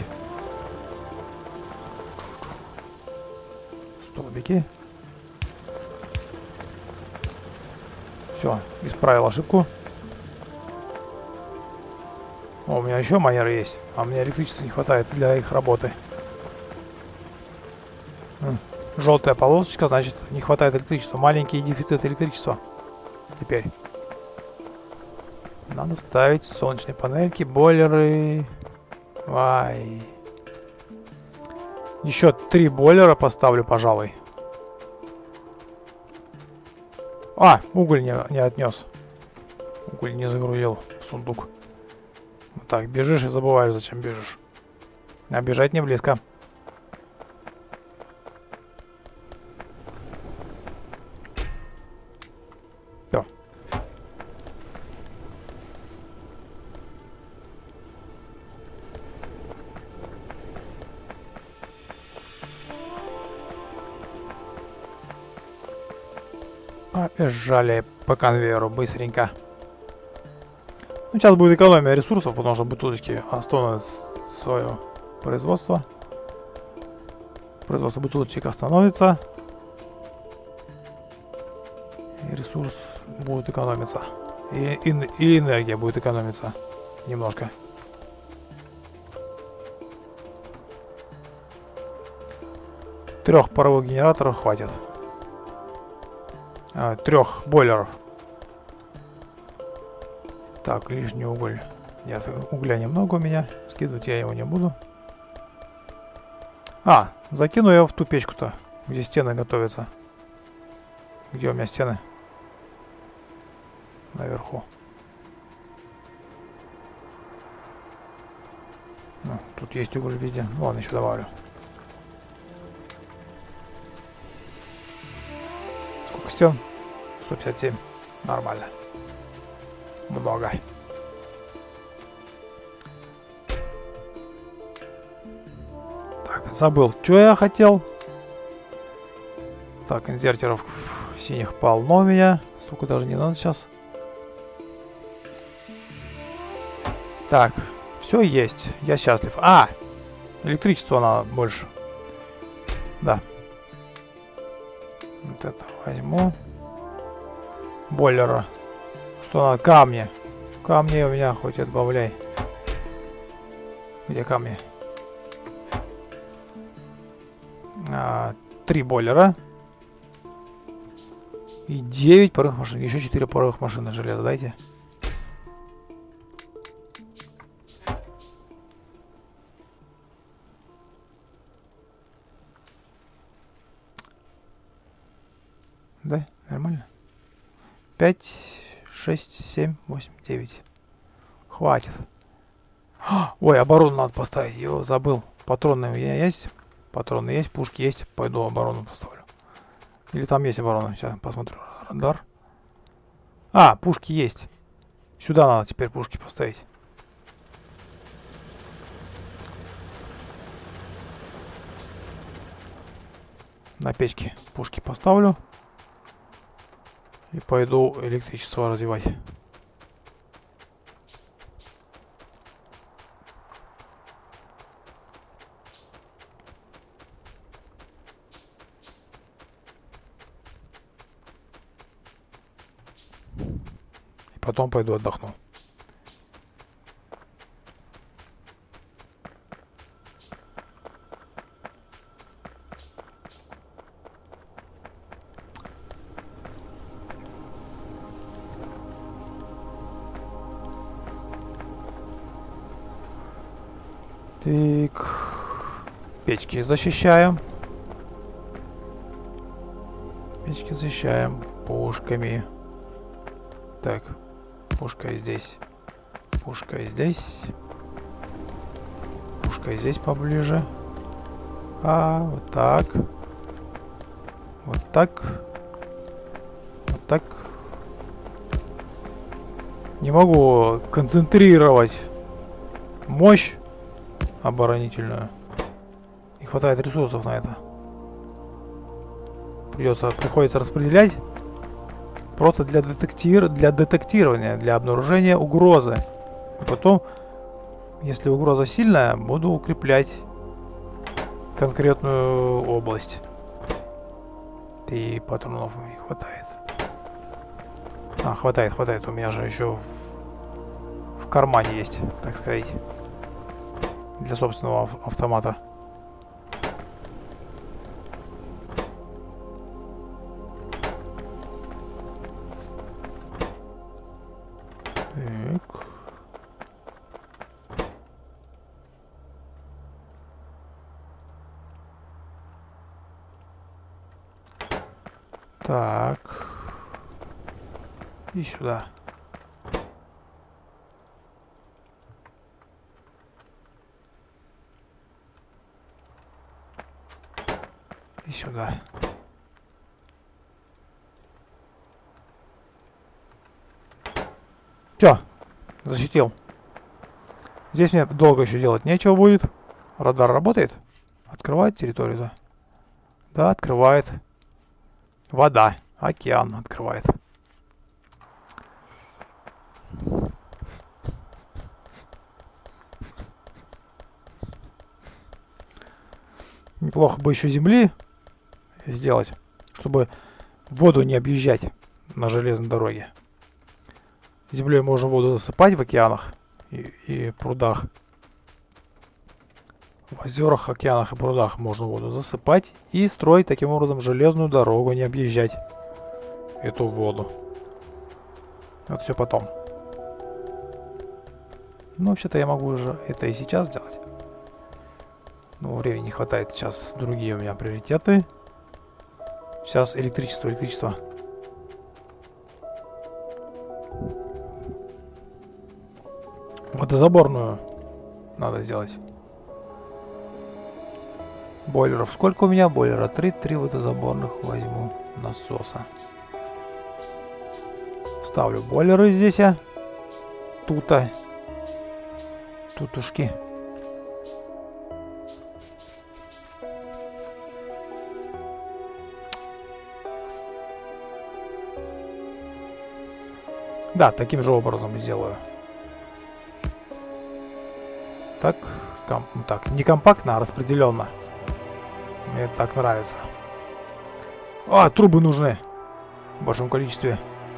Speaker 1: Столбики. Все, исправил ошибку. О, у меня еще майеры есть. А мне электричества не хватает для их работы. Желтая полосочка, значит, не хватает электричества. Маленький дефицит электричества. Теперь. Надо ставить солнечные панельки, бойлеры. Ай. Еще 3 бойлера поставлю, пожалуй. А, уголь не отнес. Уголь не загрузил в сундук. Вот так, бежишь и забываешь, зачем бежишь. А бежать не близко. Все. Побежали по конвейеру быстренько. Ну, сейчас будет экономия ресурсов, потому что бутылочки остановят свое производство. Производство бутылочек остановится. И ресурс будет экономиться. И энергия будет экономиться. Немножко. Трех паровых генераторов хватит. 3 бойлеров. Так, лишний уголь. Нет, угля немного у меня. Скидывать я его не буду. Закину я в ту печку-то, где стены готовятся. Где у меня стены? Наверху. Тут есть уголь в виде. Ладно, еще добавлю. Сколько стен? 157. Нормально. Много. Так, забыл, что я хотел. Так, инвертеров синих полно у меня. Столько даже не надо сейчас. Так, все есть. Я счастлив. Электричество надо больше. Да. Вот это возьму. Бойлера. Что надо? Камни. Камни у меня хоть отбавляй. Где камни? 3 бойлера. И 9 паровых машин. Еще 4 паровых машины железа дайте. Да, нормально. 5, 6, 7, 8, 9. Хватит. Ой, оборону надо поставить. Его забыл. Патроны у меня есть. Патроны есть, пушки есть. Пойду оборону поставлю. Или там есть оборона. Сейчас посмотрю. Радар. Пушки есть. Сюда надо теперь пушки поставить. На печке пушки поставлю. И пойду электричество развивать. И потом пойду отдохну. Так, печки защищаем. Печки защищаем пушками. Так, пушка здесь. Пушка здесь. Пушка здесь поближе. Вот так. Вот так. Вот так. Не могу концентрировать мощь оборонительную. Не хватает ресурсов на это. Приходится распределять просто для детектирования, для обнаружения угрозы. И потом, если угроза сильная, буду укреплять конкретную область. И патронов не хватает. Хватает. У меня же еще в кармане есть, так сказать. Для собственного автомата. Так. И сюда. И сюда. Все, защитил. Здесь мне долго еще делать нечего будет. Радар работает? Открывает территорию, да? Да, открывает. Вода, океан открывает. Неплохо бы еще земли сделать, чтобы воду не объезжать на железной дороге. Землей можно воду засыпать в океанах и прудах. В озерах, океанах и прудах можно воду засыпать и строить таким образом железную дорогу, не объезжать эту воду. Это все потом. Но вообще-то я могу уже это и сейчас сделать. Но времени не хватает. Сейчас другие у меня приоритеты. Сейчас электричество. Водозаборную надо сделать. Бойлеров. Сколько у меня бойлера? 3 водозаборных возьму насоса. Ставлю бойлеры здесь. Тутушки. Да, таким же образом сделаю. Так, не компактно, а распределенно. Мне так нравится. Трубы нужны. В большом количестве.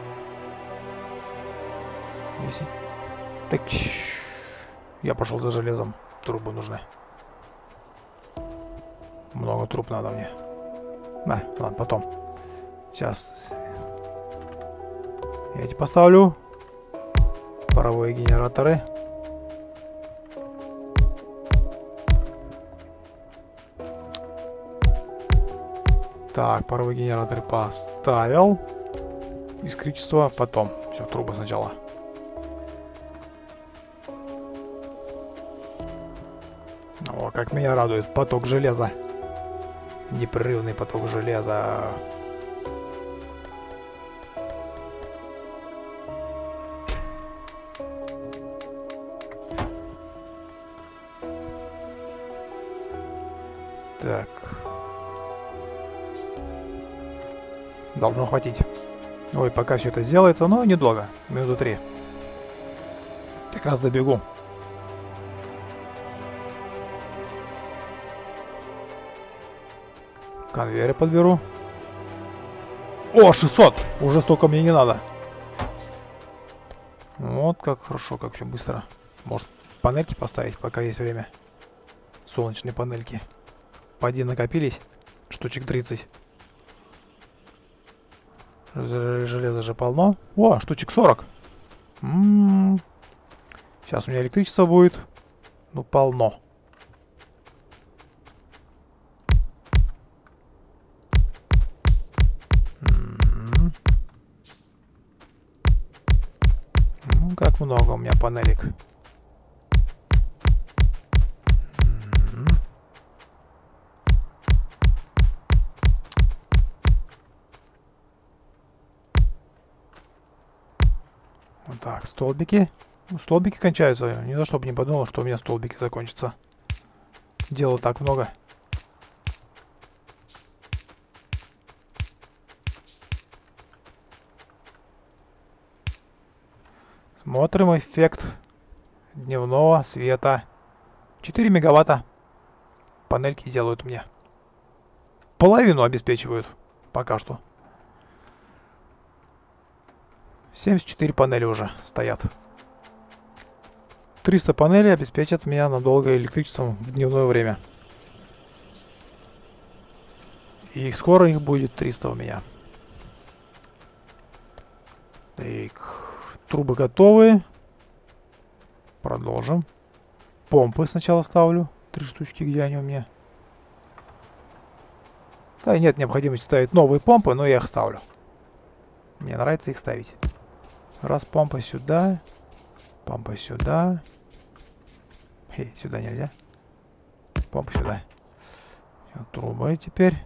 Speaker 1: 10. Так. Я пошел за железом. Трубы нужны. Много труб надо мне. Ладно, потом. Сейчас. Я эти поставлю. Паровые генераторы. Так, паровые генераторы поставил. Электричество потом. Все, трубы сначала. О, как меня радует поток железа. Непрерывный поток железа. Так. Должно хватить. Ой, пока все это сделается, но недолго. Минуты 3. Как раз добегу. Конвейеры подберу. О, 600! Уже столько мне не надо. Вот как хорошо, как все быстро. Может, панельки поставить, пока есть время. Солнечные панельки. Поди накопились. Штучек 30. Железа же полно. О, штучек 40. Сейчас у меня электричество будет. Ну, полно. Ну, как много у меня панелек. Вот так, столбики. Ну, столбики кончаются. Ни за что бы не подумал, что у меня столбики закончатся. Дела так много. Смотрим эффект дневного света. 4 мегаватта панельки делают мне. Половину обеспечивают пока что. 74 панели уже стоят. 300 панелей обеспечат меня надолго электричеством в дневное время. И скоро их будет 300 у меня. Так. Трубы готовы. Продолжим. Помпы сначала ставлю. 3 штучки, где они у меня. Да, нет необходимости ставить новые помпы, но я их ставлю. Мне нравится их ставить. Раз, помпа сюда. Помпа сюда. Хей, сюда нельзя. Помпа сюда. Трубы теперь.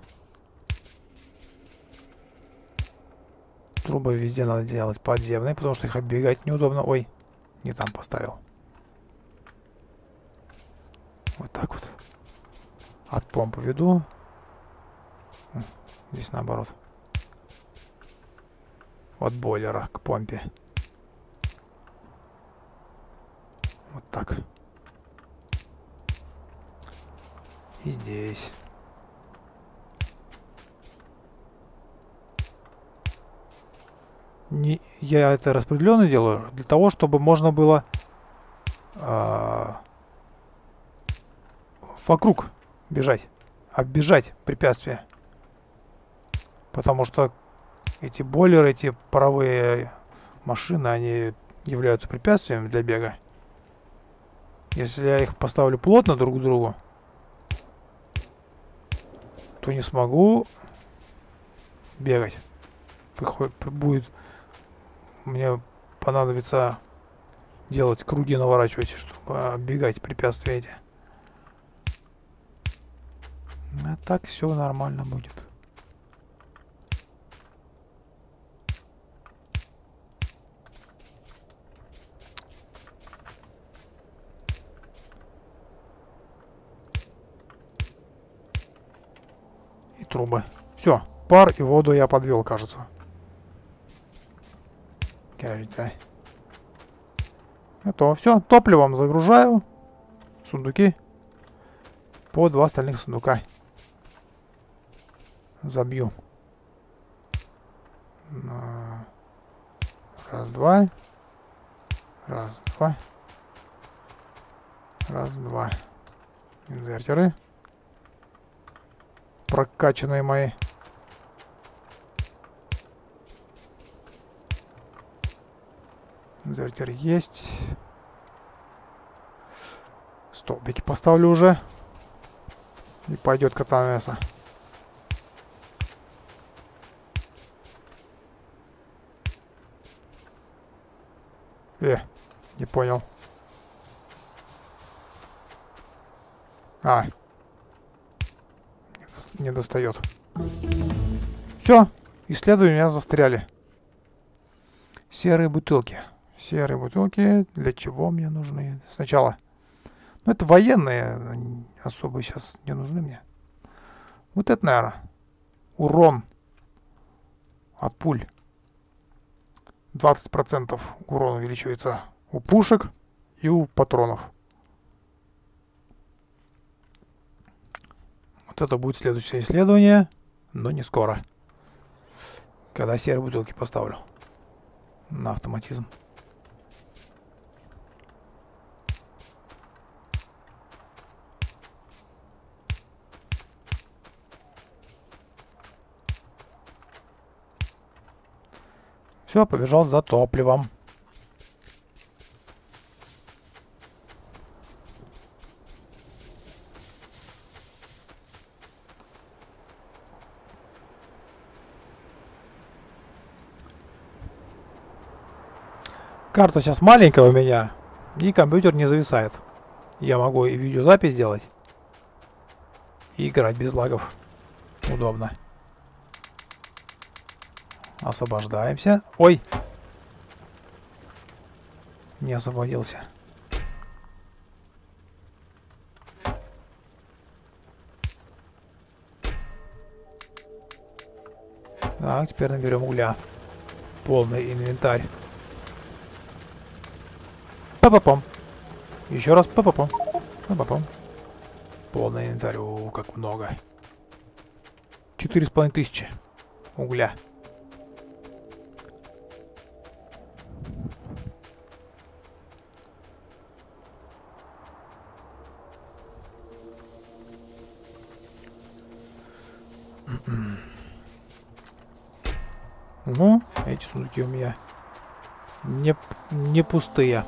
Speaker 1: Трубы везде надо делать подземные, потому что их оббегать неудобно. Ой, не там поставил. Вот так вот. От помпы веду. Здесь наоборот. От бойлера к помпе. Вот так. И здесь. Я это распределенно делаю для того, чтобы можно было вокруг бежать, оббежать препятствия. Потому что эти бойлеры, эти паровые машины, они являются препятствием для бега. Если я их поставлю плотно друг к другу, то не смогу бегать. Будет мне понадобится делать круги, наворачивать, чтобы оббегать препятствия эти. А так все нормально будет. И трубы. Все, пар и воду я подвел, кажется. Кажется. Готово. Все, топливом загружаю. Сундуки. По 2 остальных сундука. Забью. Раз, два. Раз, два. Раз, два. Инвертеры. Прокачанные мои. Инвертер есть. Столбики поставлю уже. И пойдет катанеса. Не понял. Не достает. Все, исследования застряли. Серые бутылки. Серые бутылки для чего мне нужны? Сначала. Ну, это военные. Особо сейчас не нужны мне. Вот это, наверное, урон от пуль. 20% урон увеличивается у пушек и у патронов. Вот это будет следующее исследование, но не скоро. Когда серые бутылки поставлю на автоматизм. Все, побежал за топливом. Карта сейчас маленькая у меня, и компьютер не зависает. Я могу и видеозапись делать, и играть без лагов. Удобно. Освобождаемся. Ой! Не освободился. Так, теперь наберем угля. Полный инвентарь. Па-па-пам. Еще раз па-па-пам. Па-па-пам. Полный инвентарь. О, как много. 4500 угля. Ну, эти сундуки у меня не пустые.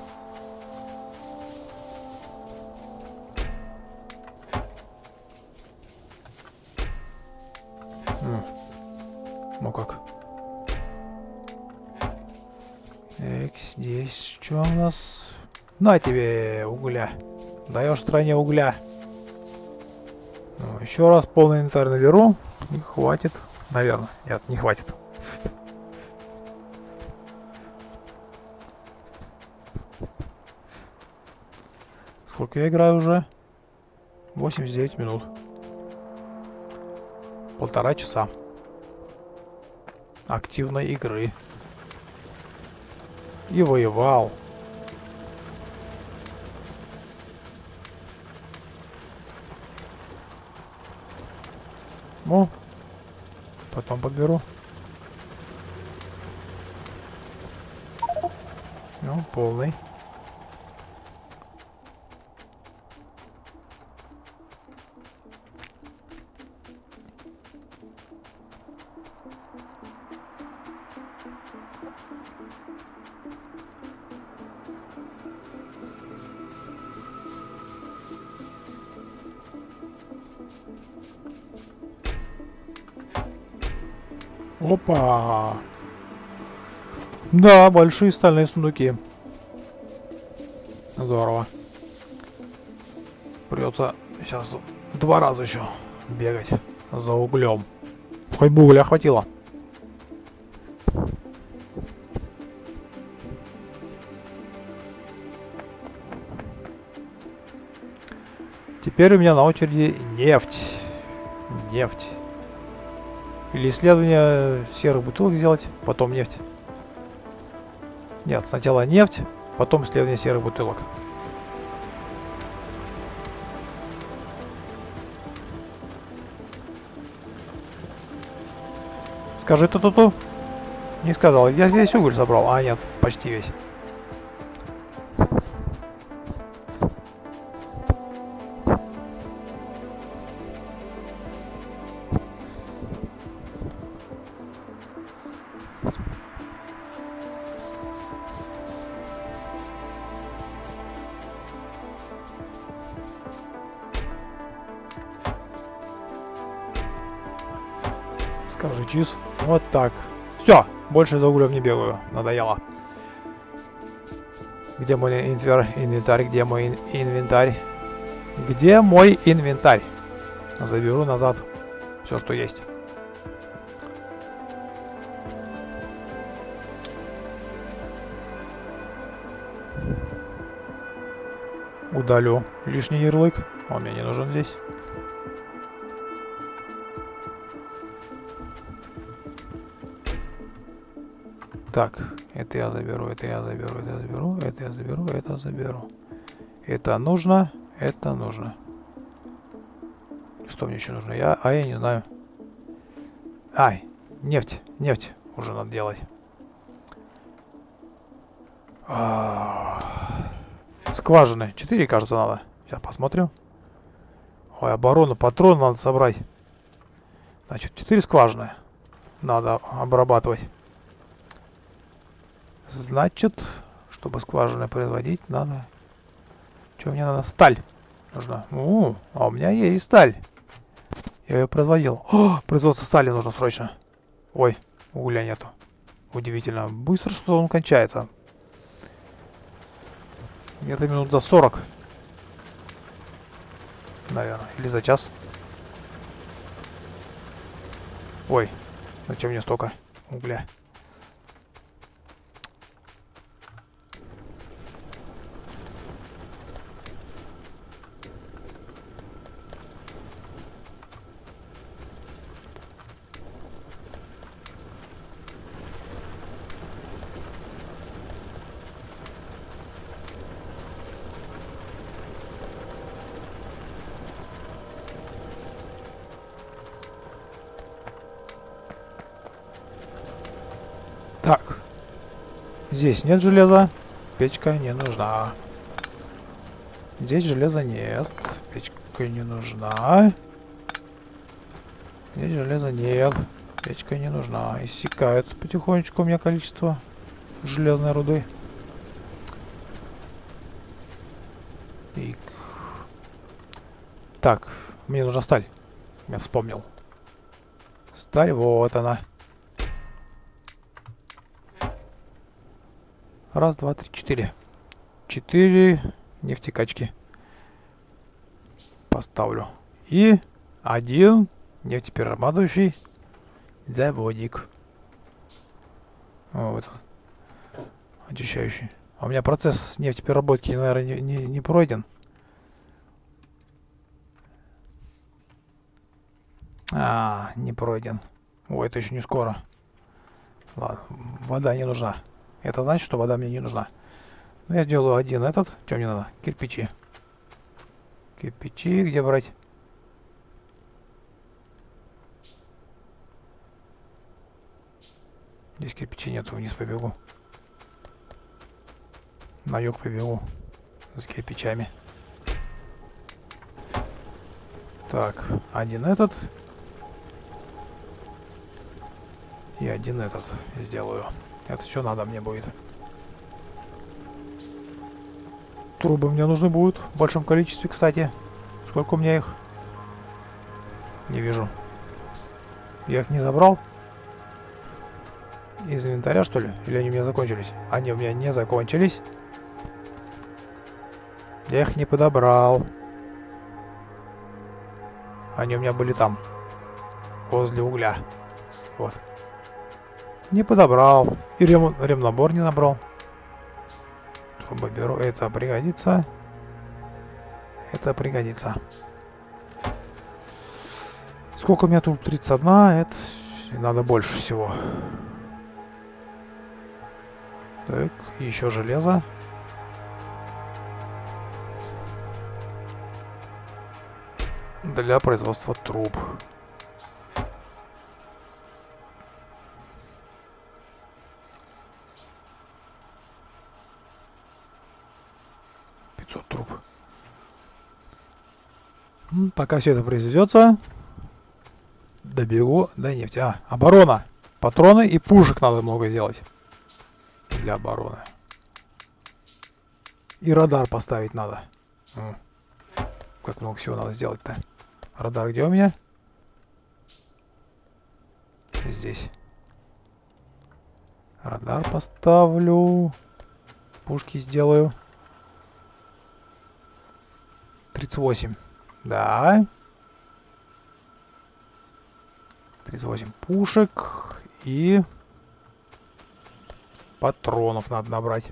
Speaker 1: Ну как? Так, здесь что у нас? На тебе угля. Даешь стране угля. Ну, еще раз полный инвентарь наберу. И хватит. Наверное. Нет, не хватит. Сколько я играю уже? 89 минут. 1,5 часа активной игры. И воевал. Ну, потом подберу. Ну, полный. Опа! Да, большие стальные сундуки. Здорово. Придется сейчас 2 раза еще бегать за углем. Хоть бы угля хватило. Теперь у меня на очереди нефть. Нефть. Или исследование серых бутылок сделать, потом нефть. Нет, сначала нефть, потом исследование серых бутылок. Скажи ту-ту-ту. Не сказал. Я весь уголь собрал. А, нет, почти весь. Скажи, чиз. Вот так. Все, больше за углем не бегаю. Надоело. Где мой инвентарь? Где мой инвентарь? Где мой инвентарь? Заберу назад все, что есть. Удалю лишний ярлык. Он мне не нужен здесь. Так, это я заберу, это я заберу, это я заберу, это я заберу, это заберу. Это нужно, это нужно. Что мне еще нужно? Я не знаю. Ай, нефть, нефть уже надо делать. Скважины. 4, кажется, надо. Сейчас посмотрим. Ой, оборону, патрон надо собрать. Значит, 4 скважины надо обрабатывать. Значит, чтобы скважины производить, надо... Что мне надо? Сталь нужна. А у меня есть сталь. Я ее производил. О, производство стали нужно срочно. Ой, угля нету. Удивительно. Быстро, что он кончается. Где-то минут за 40. Наверное. Или за час. Ой, зачем мне столько угля? Так. Здесь нет железа. Печка не нужна. Здесь железа нет. Печка не нужна. Здесь железа нет. Печка не нужна. Иссякает потихонечку у меня количество железной руды. И... Так, мне нужна сталь. Я вспомнил. Сталь, вот она. Раз, два, три, 4. 4 нефтекачки. Поставлю. И 1 нефтеперерабатывающий заводик. О, вот он. Очищающий. А у меня процесс нефтепереработки, наверное, не пройден. Не пройден. Ой, это еще не скоро. Ладно, вода не нужна. Это значит, что вода мне не нужна. Но я сделаю один этот. Что мне надо? Кирпичи. Кирпичи где брать? Здесь кирпичей нету, вниз побегу. На юг побегу. С кирпичами. Так, один этот. И один этот сделаю. Это все надо мне будет. Трубы мне нужны будут в большом количестве, кстати. Сколько у меня их? Не вижу. Я их не забрал? Из инвентаря, что ли? Или они у меня закончились? Они у меня не закончились. Я их не подобрал. Они у меня были там. Возле угля. Вот. Не подобрал. И ремнабор не набрал. Трубы беру. Это пригодится. Это пригодится. Сколько у меня тут? 31. Это надо больше всего. Так, еще железо. Для производства труб. Труб. Пока все это произведется, добегу до нефти. Оборона. Патроны и пушек надо много сделать. Для обороны. И радар поставить надо. Как много всего надо сделать-то. Радар где у меня? Здесь. Радар поставлю. Пушки сделаю. 38. Да. 38 пушек. И патронов надо набрать.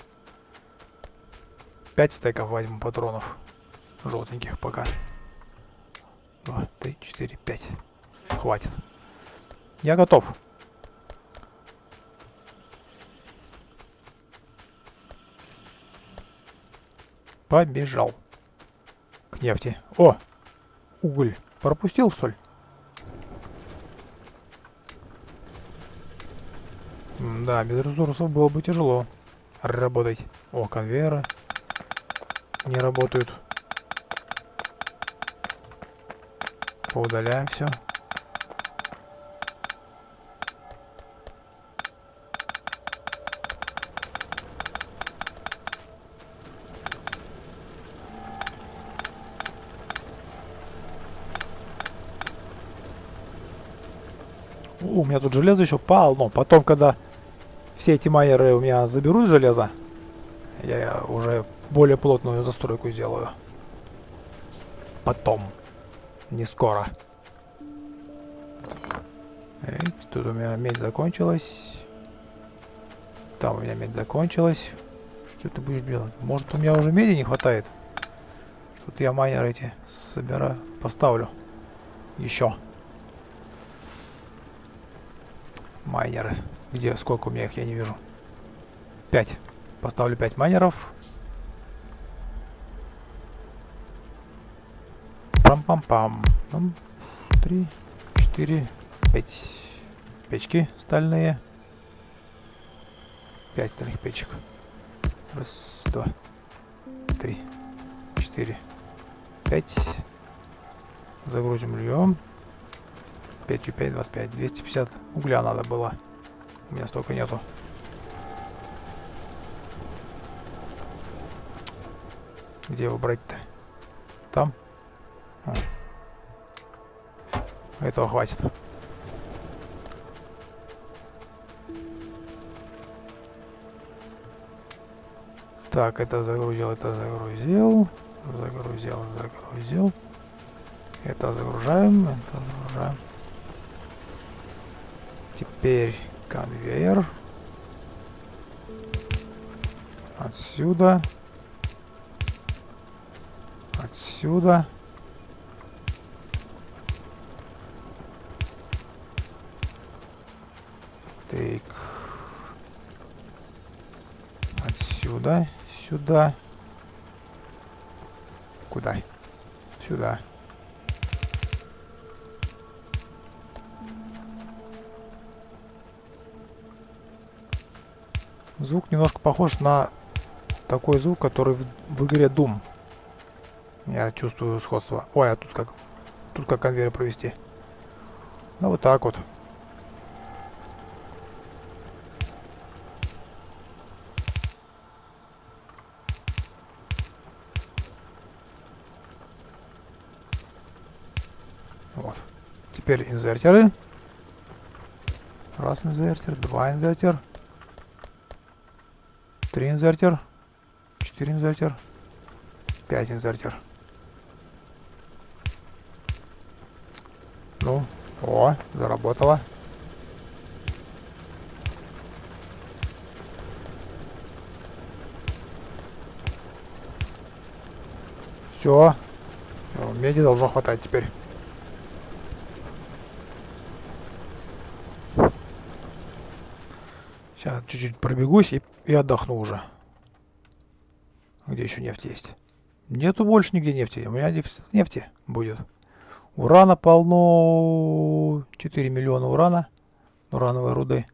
Speaker 1: 5 стеков возьму патронов. Желтеньких пока. 2, 3, 4, 5. Хватит. Я готов. побежал к нефти. О! Уголь. Пропустил, что ли? Да, без ресурсов было бы тяжело работать. О, конвейеры не работают. Поудаляем все. У меня тут железо еще полно. Потом, когда все эти майеры у меня заберут железо, я уже более плотную застройку сделаю. Потом. Не скоро. Эй, тут у меня медь закончилась. Там у меня медь закончилась. Что ты будешь делать? Может, у меня уже меди не хватает? Что-то я майнеры эти собираю. Поставлю. Еще. Майнеры. Где? Сколько у меня их? Я не вижу. 5. Поставлю 5 майнеров. Пам-пам-пам. 3, 4, 5. Печки стальные. 5 стальных печек. Раз, два, 3, 4, 5. Загрузим льем. 5 и 5, 25. 250 угля надо было. У меня столько нету. Где его брать-то? Там? А. Этого хватит. Так, это загрузил, это загрузил. Загрузил, загрузил. Это загружаем, это загружаем. Теперь конвейер. Отсюда. Отсюда. Так. Отсюда. Сюда. Куда? Сюда. Звук немножко похож на такой звук, который в игре Doom. Я чувствую сходство. Ой, а тут как конвейер провести. Ну вот так вот. Вот. Теперь инвертеры. Раз инвертер, два инвертер. 3 инвертер. 4 инвертер. 5 инвертер. Ну, о, заработало. Все. Меди должно хватать теперь. Сейчас чуть-чуть пробегусь и отдохну уже. Где еще нефть есть? Нету больше нигде нефти. У меня дефицит нефти будет. Урана полно. 4 миллиона урана. Урановой руды.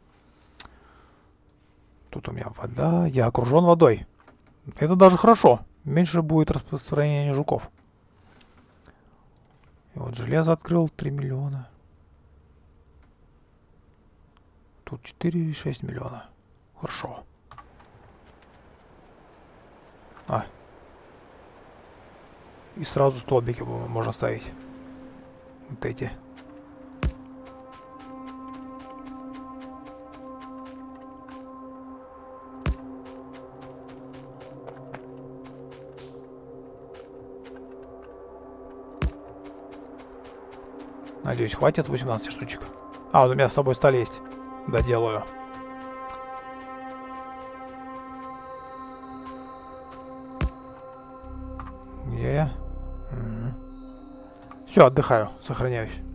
Speaker 1: Тут у меня вода. Я окружен водой. Это даже хорошо. Меньше будет распространения жуков. И вот железо открыл. 3 миллиона. Тут 4,6 миллиона. Хорошо. А. И сразу столбики можно ставить. Вот эти. Надеюсь, хватит 18 штучек. А, у меня с собой сталь есть. Доделаю. Где я? Все, отдыхаю, сохраняюсь.